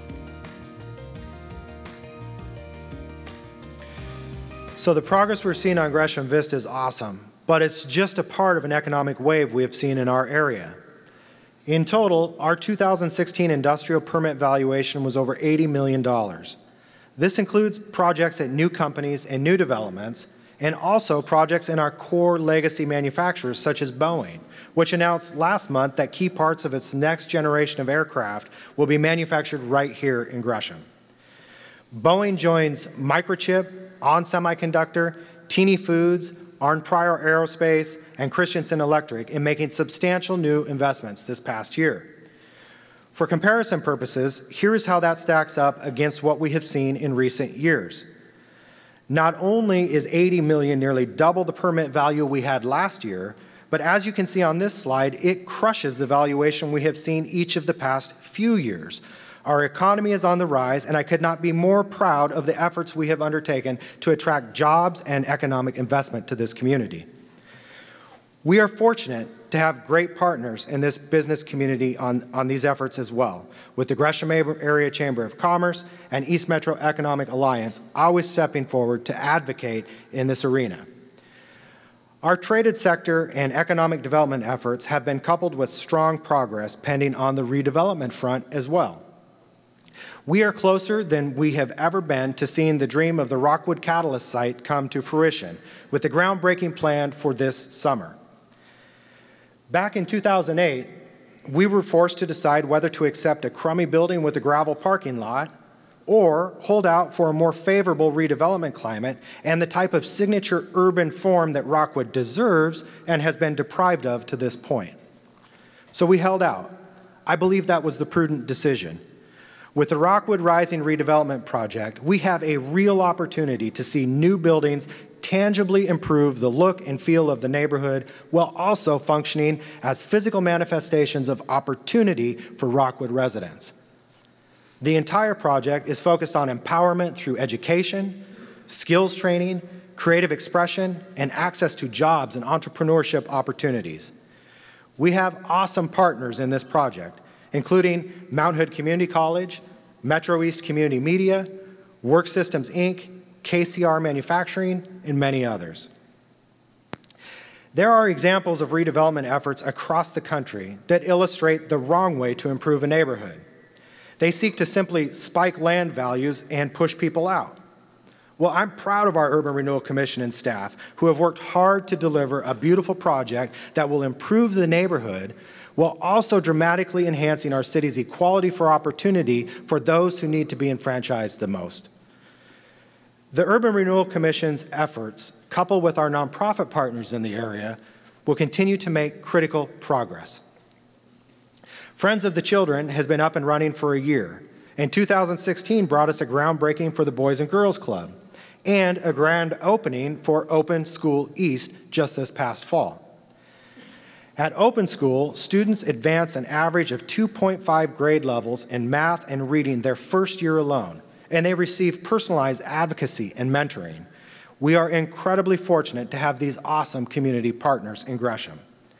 B: So the progress we're seeing on Gresham Vista is awesome, but it's just a part of an economic wave we have seen in our area. In total, our two thousand sixteen industrial permit valuation was over eighty million dollars. This includes projects at new companies and new developments, and also projects in our core legacy manufacturers such as Boeing, which announced last month that key parts of its next generation of aircraft will be manufactured right here in Gresham. Boeing joins Microchip, On Semiconductor, Teeny Foods, Arn Pryor Aerospace, and Christensen Electric in making substantial new investments this past year. For comparison purposes, here is how that stacks up against what we have seen in recent years. Not only is eighty million dollars nearly double the permit value we had last year, but as you can see on this slide, it crushes the valuation we have seen each of the past few years. Our economy is on the rise, and I could not be more proud of the efforts we have undertaken to attract jobs and economic investment to this community. We are fortunate to have great partners in this business community on, on these efforts as well, with the Gresham Area Chamber of Commerce and East Metro Economic Alliance always stepping forward to advocate in this arena. Our traded sector and economic development efforts have been coupled with strong progress pending on the redevelopment front as well. We are closer than we have ever been to seeing the dream of the Rockwood Catalyst site come to fruition, with the groundbreaking planned for this summer. Back in two thousand eight, we were forced to decide whether to accept a crummy building with a gravel parking lot or hold out for a more favorable redevelopment climate and the type of signature urban form that Rockwood deserves and has been deprived of to this point. So we held out. I believe that was the prudent decision. With the Rockwood Rising redevelopment project, we have a real opportunity to see new buildings tangibly improve the look and feel of the neighborhood while also functioning as physical manifestations of opportunity for Rockwood residents. The entire project is focused on empowerment through education, skills training, creative expression, and access to jobs and entrepreneurship opportunities. We have awesome partners in this project, including Mount Hood Community College, MetroEast Community Media, Work Systems, Incorporated, K C R Manufacturing, and many others. There are examples of redevelopment efforts across the country that illustrate the wrong way to improve a neighborhood. They seek to simply spike land values and push people out. Well, I'm proud of our Urban Renewal Commission and staff who have worked hard to deliver a beautiful project that will improve the neighborhood while also dramatically enhancing our city's equality for opportunity for those who need to be enfranchised the most. The Urban Renewal Commission's efforts, coupled with our nonprofit partners in the area, will continue to make critical progress. Friends of the Children has been up and running for a year, and two thousand sixteen brought us a groundbreaking for the Boys and Girls Club and a grand opening for Open School East just this past fall. At Open School, students advance an average of two point five grade levels in math and reading their first year alone, and they receive personalized advocacy and mentoring. We are incredibly fortunate to have these awesome community partners in Gresham.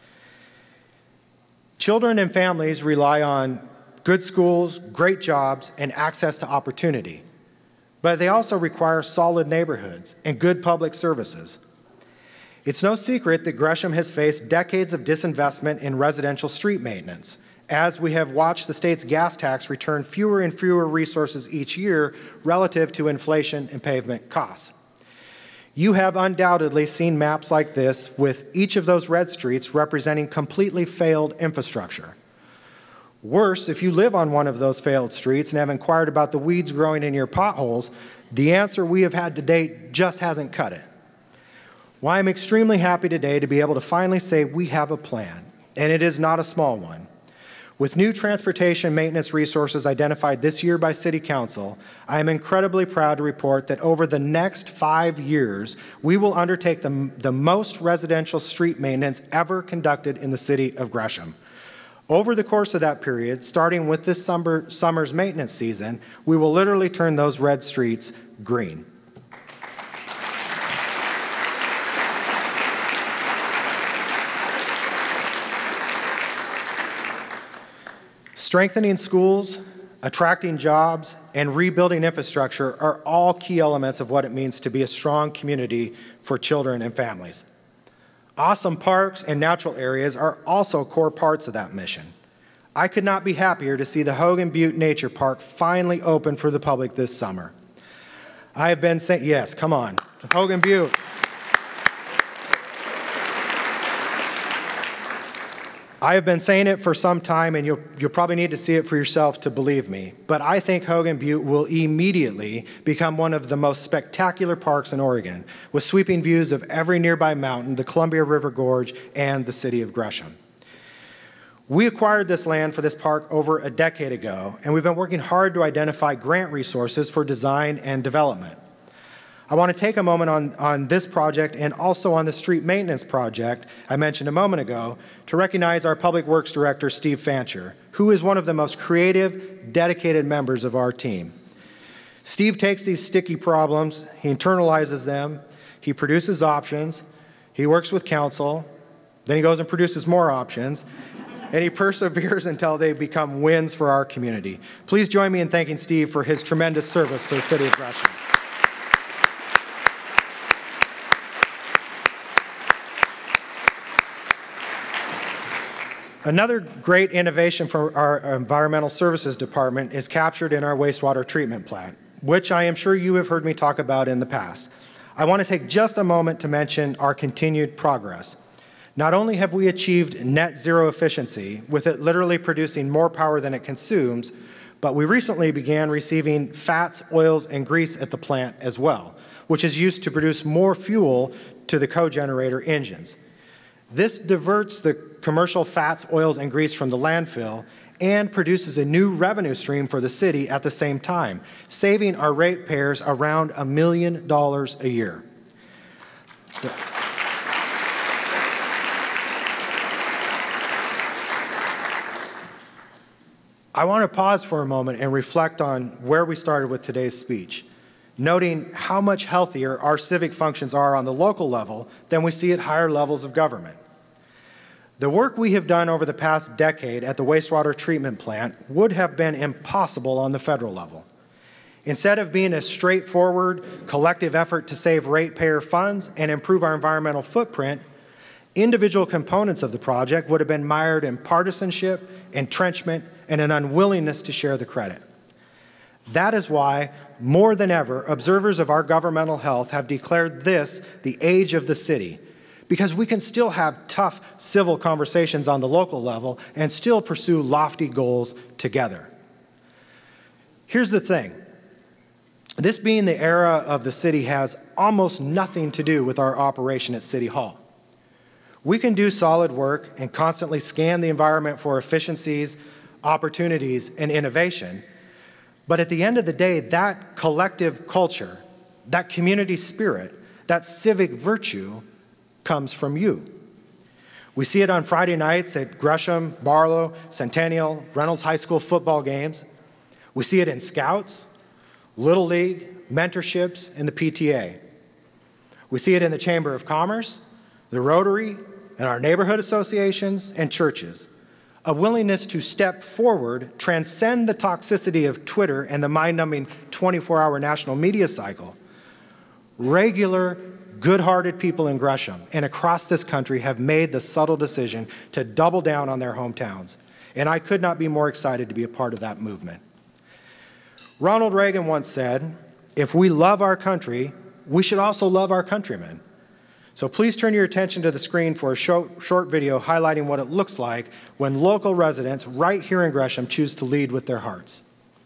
B: Children and families rely on good schools, great jobs, and access to opportunity, but they also require solid neighborhoods and good public services. It's no secret that Gresham has faced decades of disinvestment in residential street maintenance, as we have watched the state's gas tax return fewer and fewer resources each year relative to inflation and pavement costs. You have undoubtedly seen maps like this with each of those red streets representing completely failed infrastructure. Worse, if you live on one of those failed streets and have inquired about the weeds growing in your potholes, the answer we have had to date just hasn't cut it. Well, I'm extremely happy today to be able to finally say we have a plan, and it is not a small one. With new transportation maintenance resources identified this year by City Council, I am incredibly proud to report that over the next five years, we will undertake the, the most residential street maintenance ever conducted in the city of Gresham. Over the course of that period, starting with this summer, summer's maintenance season, we will literally turn those red streets green. Strengthening schools, attracting jobs, and rebuilding infrastructure are all key elements of what it means to be a strong community for children and families. Awesome parks and natural areas are also core parts of that mission. I could not be happier to see the Hogan Butte Nature Park finally open for the public this summer. I have been saying, yes, come on, Hogan Butte. I have been saying it for some time, and you'll, you'll probably need to see it for yourself to believe me, but I think Hogan Butte will immediately become one of the most spectacular parks in Oregon, with sweeping views of every nearby mountain, the Columbia River Gorge, and the city of Gresham. We acquired this land for this park over a decade ago, and we've been working hard to identify grant resources for design and development. I want to take a moment on, on this project and also on the street maintenance project I mentioned a moment ago to recognize our Public Works Director, Steve Fancher, who is one of the most creative, dedicated members of our team. Steve takes these sticky problems, he internalizes them, he produces options, he works with council, then he goes and produces more options, and he perseveres until they become wins for our community. Please join me in thanking Steve for his tremendous service to the city of Gresham. Another great innovation for our Environmental Services Department is captured in our wastewater treatment plant, which I am sure you have heard me talk about in the past. I want to take just a moment to mention our continued progress. Not only have we achieved net zero efficiency, with it literally producing more power than it consumes, but we recently began receiving fats, oils, and grease at the plant as well, which is used to produce more fuel to the cogenerator engines. This diverts the commercial fats, oils, and grease from the landfill and produces a new revenue stream for the city at the same time, saving our ratepayers around a million dollars a year. I want to pause for a moment and reflect on where we started with today's speech, noting how much healthier our civic functions are on the local level than we see at higher levels of government. The work we have done over the past decade at the wastewater treatment plant would have been impossible on the federal level. Instead of being a straightforward, collective effort to save ratepayer funds and improve our environmental footprint, individual components of the project would have been mired in partisanship, entrenchment, and an unwillingness to share the credit. That is why, more than ever, observers of our governmental health have declared this the age of the city, because we can still have tough civil conversations on the local level and still pursue lofty goals together. Here's the thing. This being the era of the city has almost nothing to do with our operation at City Hall. We can do solid work and constantly scan the environment for efficiencies, opportunities, and innovation, but at the end of the day, that collective culture, that community spirit, that civic virtue comes from you. We see it on Friday nights at Gresham, Barlow, Centennial, Reynolds High School football games. We see it in Scouts, Little League, mentorships, and the P T A. We see it in the Chamber of Commerce, the Rotary, and our neighborhood associations and churches. A willingness to step forward, transcend the toxicity of Twitter and the mind-numbing twenty-four hour national media cycle. Regular, good-hearted people in Gresham and across this country have made the subtle decision to double down on their hometowns, and I could not be more excited to be a part of that movement. Ronald Reagan once said, "If we love our country, we should also love our countrymen. So please turn your attention to the screen for a short, short video highlighting what it looks like when local residents right here in Gresham choose to lead with their hearts.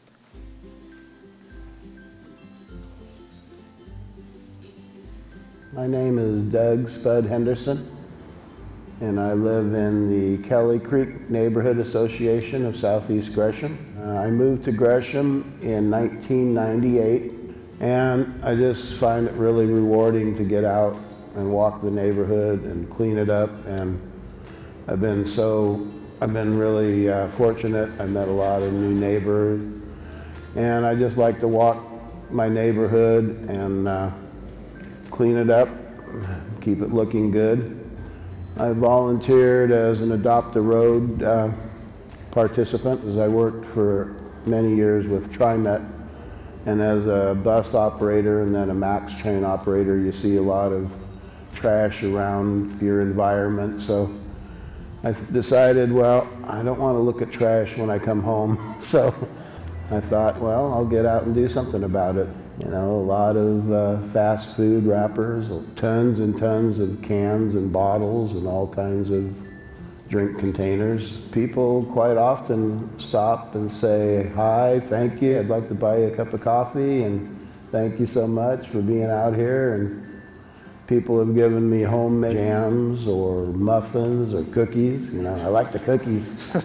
H: My name is Doug Spud Henderson, and I live in the Kelly Creek Neighborhood Association of Southeast Gresham. Uh, I moved to Gresham in nineteen ninety-eight, and I just find it really rewarding to get out and walk the neighborhood and clean it up. And I've been so, I've been really uh, fortunate. I met a lot of new neighbors, and I just like to walk my neighborhood and uh, clean it up, keep it looking good. I volunteered as an Adopt a Road uh, participant, as I worked for many years with TriMet, and as a bus operator and then a MAX train operator, you see a lot of trash around your environment. So I decided, well, I don't want to look at trash when I come home. So I thought, well, I'll get out and do something about it. You know, a lot of uh, fast food wrappers, tons and tons of cans and bottles and all kinds of drink containers. People quite often stop and say, hi, thank you, I'd like to buy you a cup of coffee, and thank you so much for being out here. And people have given me homemade jams or muffins or cookies. You know, I like the cookies.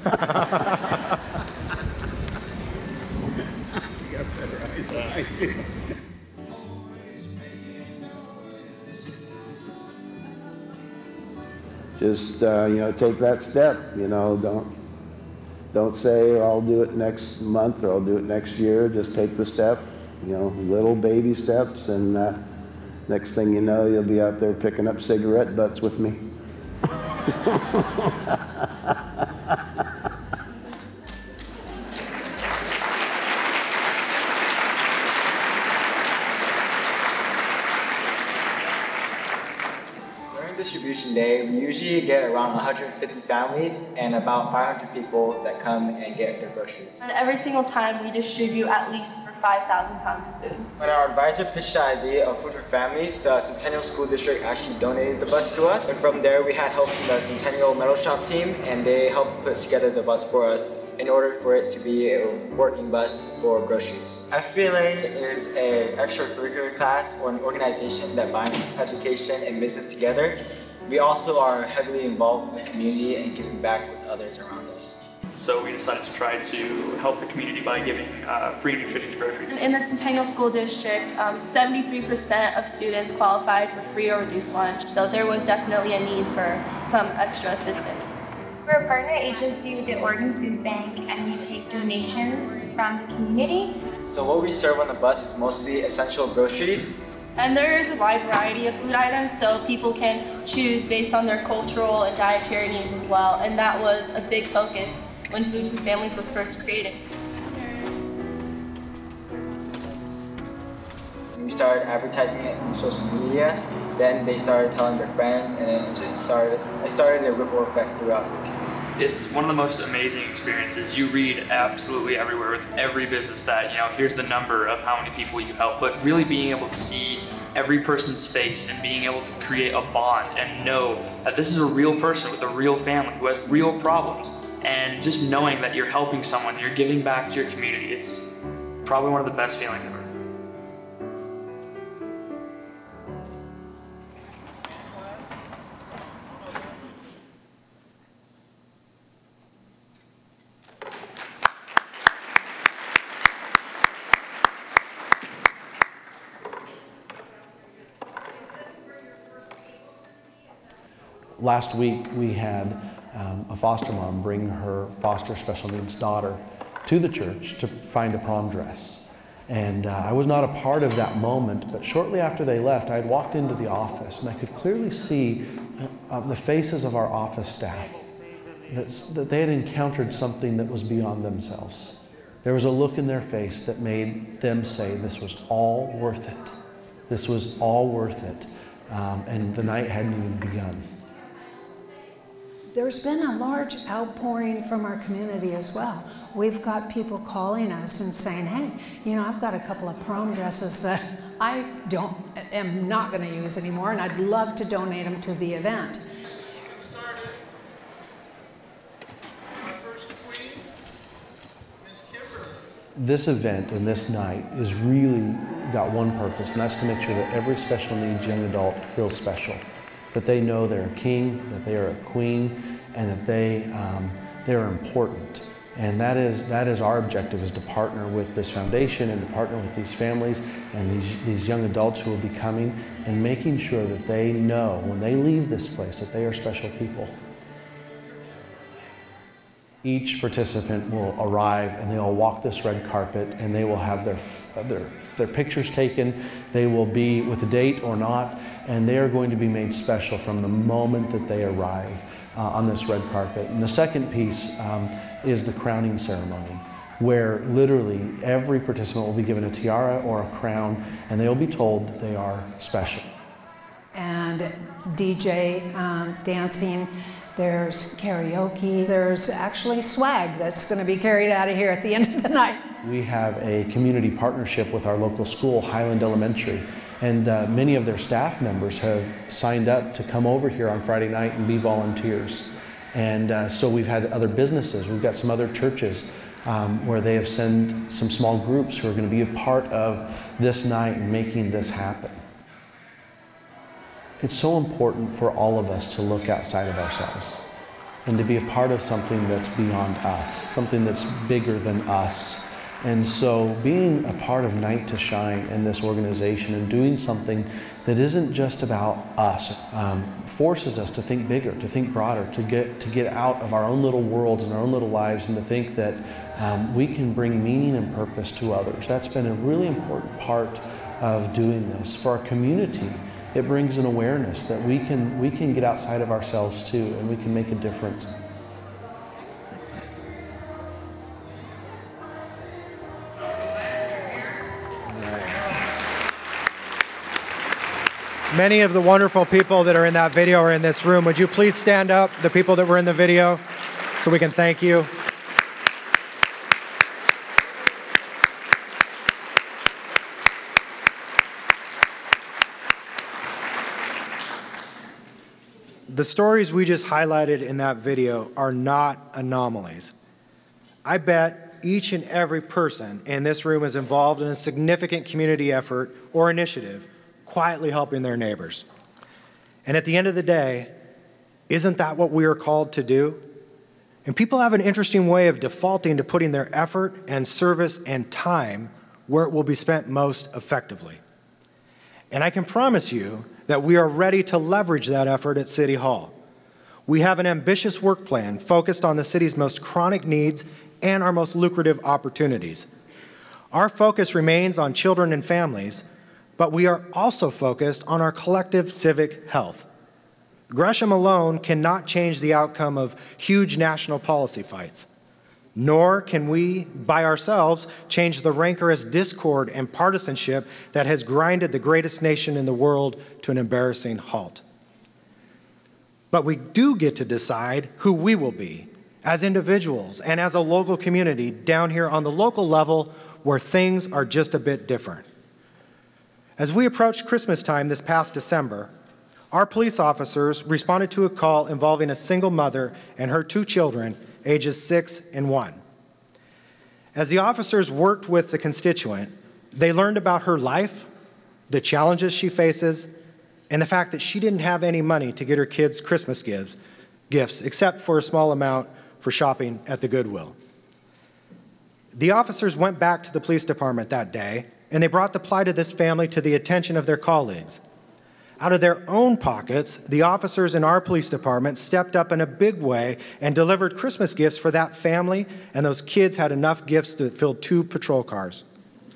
H: Just uh, you know, take that step. You know, don't don't say I'll do it next month or I'll do it next year. Just take the step. You know, little baby steps, and uh, next thing you know, you'll be out there picking up cigarette butts with me.
I: Distribution day, we usually get around one hundred fifty families and about five hundred people that come and get their groceries.
J: And every single time we distribute at least for five thousand pounds of food.
I: When our advisor pitched the idea of Food for Families, the Centennial School District actually donated the bus to us. And from there we had help from the Centennial Metal Shop team, and they helped put together the bus for us in order for it to be a working bus for groceries. F B L A is an extracurricular class or an organization that binds education and business together. We also are heavily involved with the community and giving back with others around us.
K: So we decided to try to help the community by giving uh, free nutritious groceries.
J: In the Centennial School District, um, seventy-three percent of students qualified for free or reduced lunch, so there was definitely a need for some extra assistance.
L: We're a partner agency with the Oregon Food Bank, and we take donations from the community.
I: So what we serve on the bus is mostly essential groceries.
J: And there is a wide variety of food items, so people can choose based on their cultural and dietary needs as well. And that was a big focus when Food for Families was first created.
I: We started advertising it on social media, then they started telling their friends, and then it just started, it started a ripple effect throughout the community.
K: It's one of the most amazing experiences. You read absolutely everywhere with every business that, you know, here's the number of how many people you help, but really being able to see every person's face and being able to create a bond and know that this is a real person with a real family who has real problems, and just knowing that you're helping someone, you're giving back to your community, it's probably one of the best feelings ever.
M: Last week we had um, a foster mom bring her foster special needs daughter to the church to find a prom dress. And uh, I was not a part of that moment, but shortly after they left, I had walked into the office and I could clearly see uh, the faces of our office staff, that, that they had encountered something that was beyond themselves. There was a look in their face that made them say this was all worth it. This was all worth it. Um, and the night hadn't even begun.
N: There's been a large outpouring from our community as well. We've got people calling us and saying, hey, you know, I've got a couple of prom dresses that I don't, am not going to use anymore, and I'd love to donate them to the event.
M: This event and this night is really got one purpose, and that's to make sure that every special needs young adult feels special, that they know they're a king, that they are a queen, and that they um, they are important. And that is that is our objective, is to partner with this foundation and to partner with these families and these these young adults who will be coming, and making sure that they know when they leave this place that they are special people. Each participant will arrive and they will walk this red carpet, and they will have their, their, their pictures taken. They will be with a date or not, and they are going to be made special from the moment that they arrive uh, on this red carpet. And the second piece um, is the crowning ceremony, where literally every participant will be given a tiara or a crown, and they will be told that they are special.
N: And D J, um, dancing. There's karaoke, there's actually swag that's going to be carried out of here at the end of the night.
M: We have a community partnership with our local school, Highland Elementary, and uh, many of their staff members have signed up to come over here on Friday night and be volunteers. And uh, so we've had other businesses, we've got some other churches um, where they have sent some small groups who are going to be a part of this night and making this happen. It's so important for all of us to look outside of ourselves and to be a part of something that's beyond us, something that's bigger than us. And so being a part of Night to Shine in this organization and doing something that isn't just about us um, forces us to think bigger, to think broader, to get, to get out of our own little worlds and our own little lives, and to think that um, we can bring meaning and purpose to others. That's been a really important part of doing this. For our community, it brings an awareness that we can, we can get outside of ourselves too, and we can make a difference.
B: Many of the wonderful people that are in that video are in this room. Would you please stand up, the people that were in the video, so we can thank you? The stories we just highlighted in that video are not anomalies. I bet each and every person in this room is involved in a significant community effort or initiative, quietly helping their neighbors. And at the end of the day, isn't that what we are called to do? And people have an interesting way of defaulting to putting their effort and service and time where it will be spent most effectively. And I can promise you that we are ready to leverage that effort at City Hall. We have an ambitious work plan focused on the city's most chronic needs and our most lucrative opportunities. Our focus remains on children and families, but we are also focused on our collective civic health. Gresham alone cannot change the outcome of huge national policy fights, nor can we, by ourselves, change the rancorous discord and partisanship that has grinded the greatest nation in the world to an embarrassing halt. But we do get to decide who we will be as individuals and as a local community down here on the local level where things are just a bit different. As we approached Christmas time this past December, our police officers responded to a call involving a single mother and her two children, ages six and one. As the officers worked with the constituent, they learned about her life, the challenges she faces, and the fact that she didn't have any money to get her kids Christmas gifts, gifts except for a small amount for shopping at the Goodwill. The officers went back to the police department that day, and they brought the plight of this family to the attention of their colleagues. Out of their own pockets, the officers in our police department stepped up in a big way and delivered Christmas gifts for that family, and those kids had enough gifts to fill two patrol cars.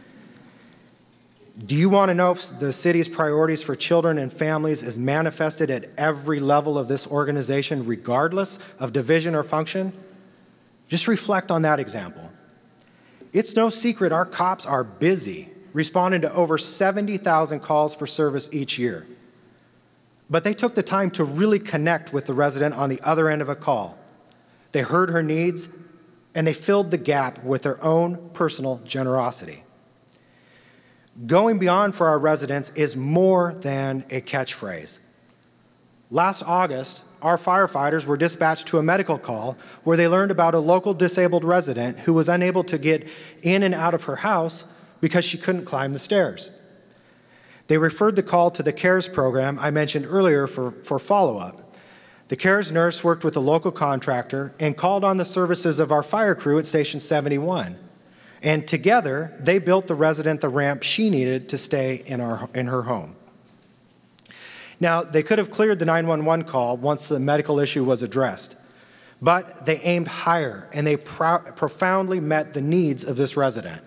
B: Do you want to know if the city's priorities for children and families is manifested at every level of this organization, regardless of division or function? Just reflect on that example. It's no secret our cops are busy, responding to over seventy thousand calls for service each year. But they took the time to really connect with the resident on the other end of a call. They heard her needs, and they filled the gap with their own personal generosity. Going beyond for our residents is more than a catchphrase. Last August, our firefighters were dispatched to a medical call where they learned about a local disabled resident who was unable to get in and out of her house because she couldn't climb the stairs. They referred the call to the CARES program I mentioned earlier for, for follow-up. The CARES nurse worked with a local contractor and called on the services of our fire crew at Station seventy-one. And together, they built the resident the ramp she needed to stay in, our, in her home. Now, they could have cleared the nine one one call once the medical issue was addressed, but they aimed higher and they pro profoundly met the needs of this resident.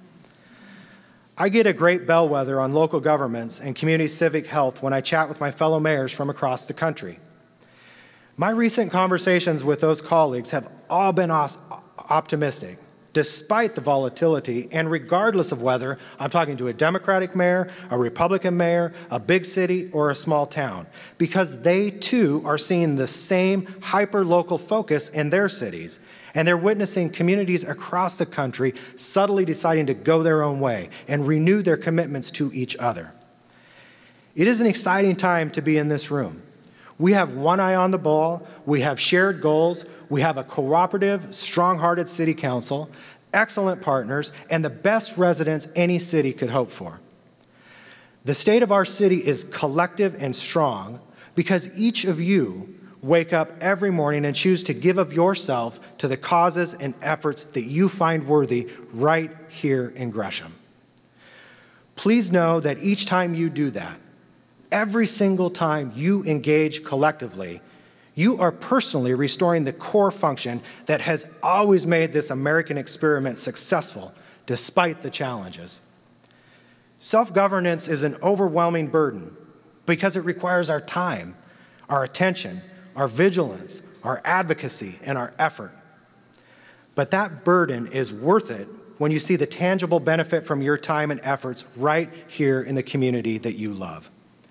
B: I get a great bellwether on local governments and community civic health when I chat with my fellow mayors from across the country. My recent conversations with those colleagues have all been optimistic, despite the volatility and regardless of whether I'm talking to a Democratic mayor, a Republican mayor, a big city, or a small town, because they too are seeing the same hyper-local focus in their cities, and they're witnessing communities across the country subtly deciding to go their own way and renew their commitments to each other. It is an exciting time to be in this room. We have one eye on the ball, we have shared goals, we have a cooperative, strong-hearted city council, excellent partners, and the best residents any city could hope for. The state of our city is collective and strong because each of you wake up every morning and choose to give of yourself to the causes and efforts that you find worthy right here in Gresham. Please know that each time you do that, every single time you engage collectively, you are personally restoring the core function that has always made this American experiment successful despite the challenges. Self-governance is an overwhelming burden because it requires our time, our attention, our vigilance, our advocacy, and our effort. But that burden is worth it when you see the tangible benefit from your time and efforts right here in the community that you love.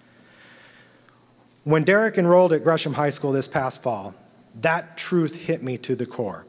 B: When Derek enrolled at Gresham High School this past fall, that truth hit me to the core.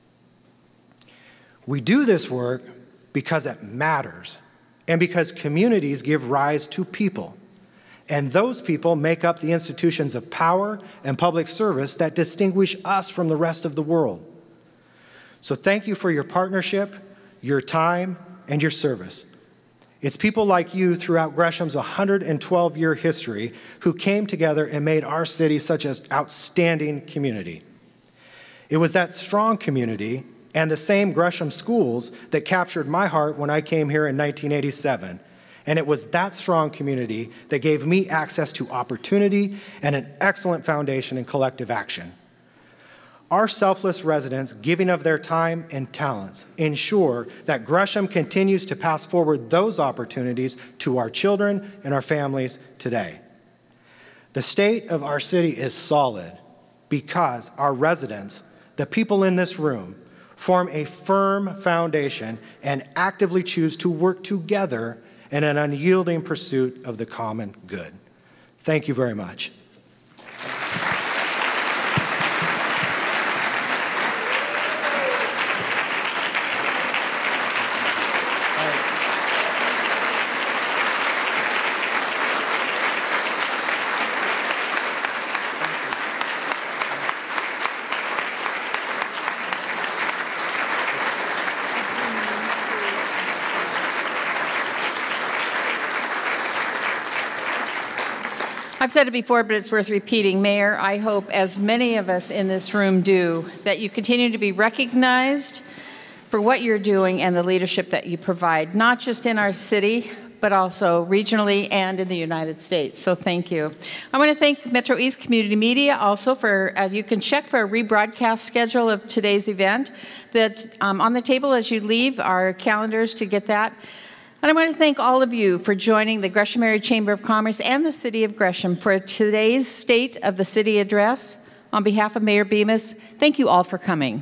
B: We do this work because it matters and because communities give rise to people. And those people make up the institutions of power and public service that distinguish us from the rest of the world. So thank you for your partnership, your time, and your service. It's people like you throughout Gresham's one hundred twelve year history who came together and made our city such an outstanding community. It was that strong community and the same Gresham schools that captured my heart when I came here in nineteen eighty-seven. And it was that strong community that gave me access to opportunity and an excellent foundation in collective action. Our selfless residents giving of their time and talents ensure that Gresham continues to pass forward those opportunities to our children and our families today. The state of our city is solid because our residents, the people in this room, form a firm foundation and actively choose to work together in an unyielding pursuit of the common good. Thank you very much.
O: I've said it before, but it's worth repeating. Mayor, I hope, as many of us in this room do, that you continue to be recognized for what you're doing and the leadership that you provide, not just in our city, but also regionally and in the United States. So thank you. I want to thank MetroEast Community Media also for, uh, you can check for a rebroadcast schedule of today's event. That um, on the table as you leave are calendars to get that. And I want to thank all of you for joining the Gresham Area Chamber of Commerce and the City of Gresham for today's State of the City address. On behalf of Mayor Bemis, thank you all for coming.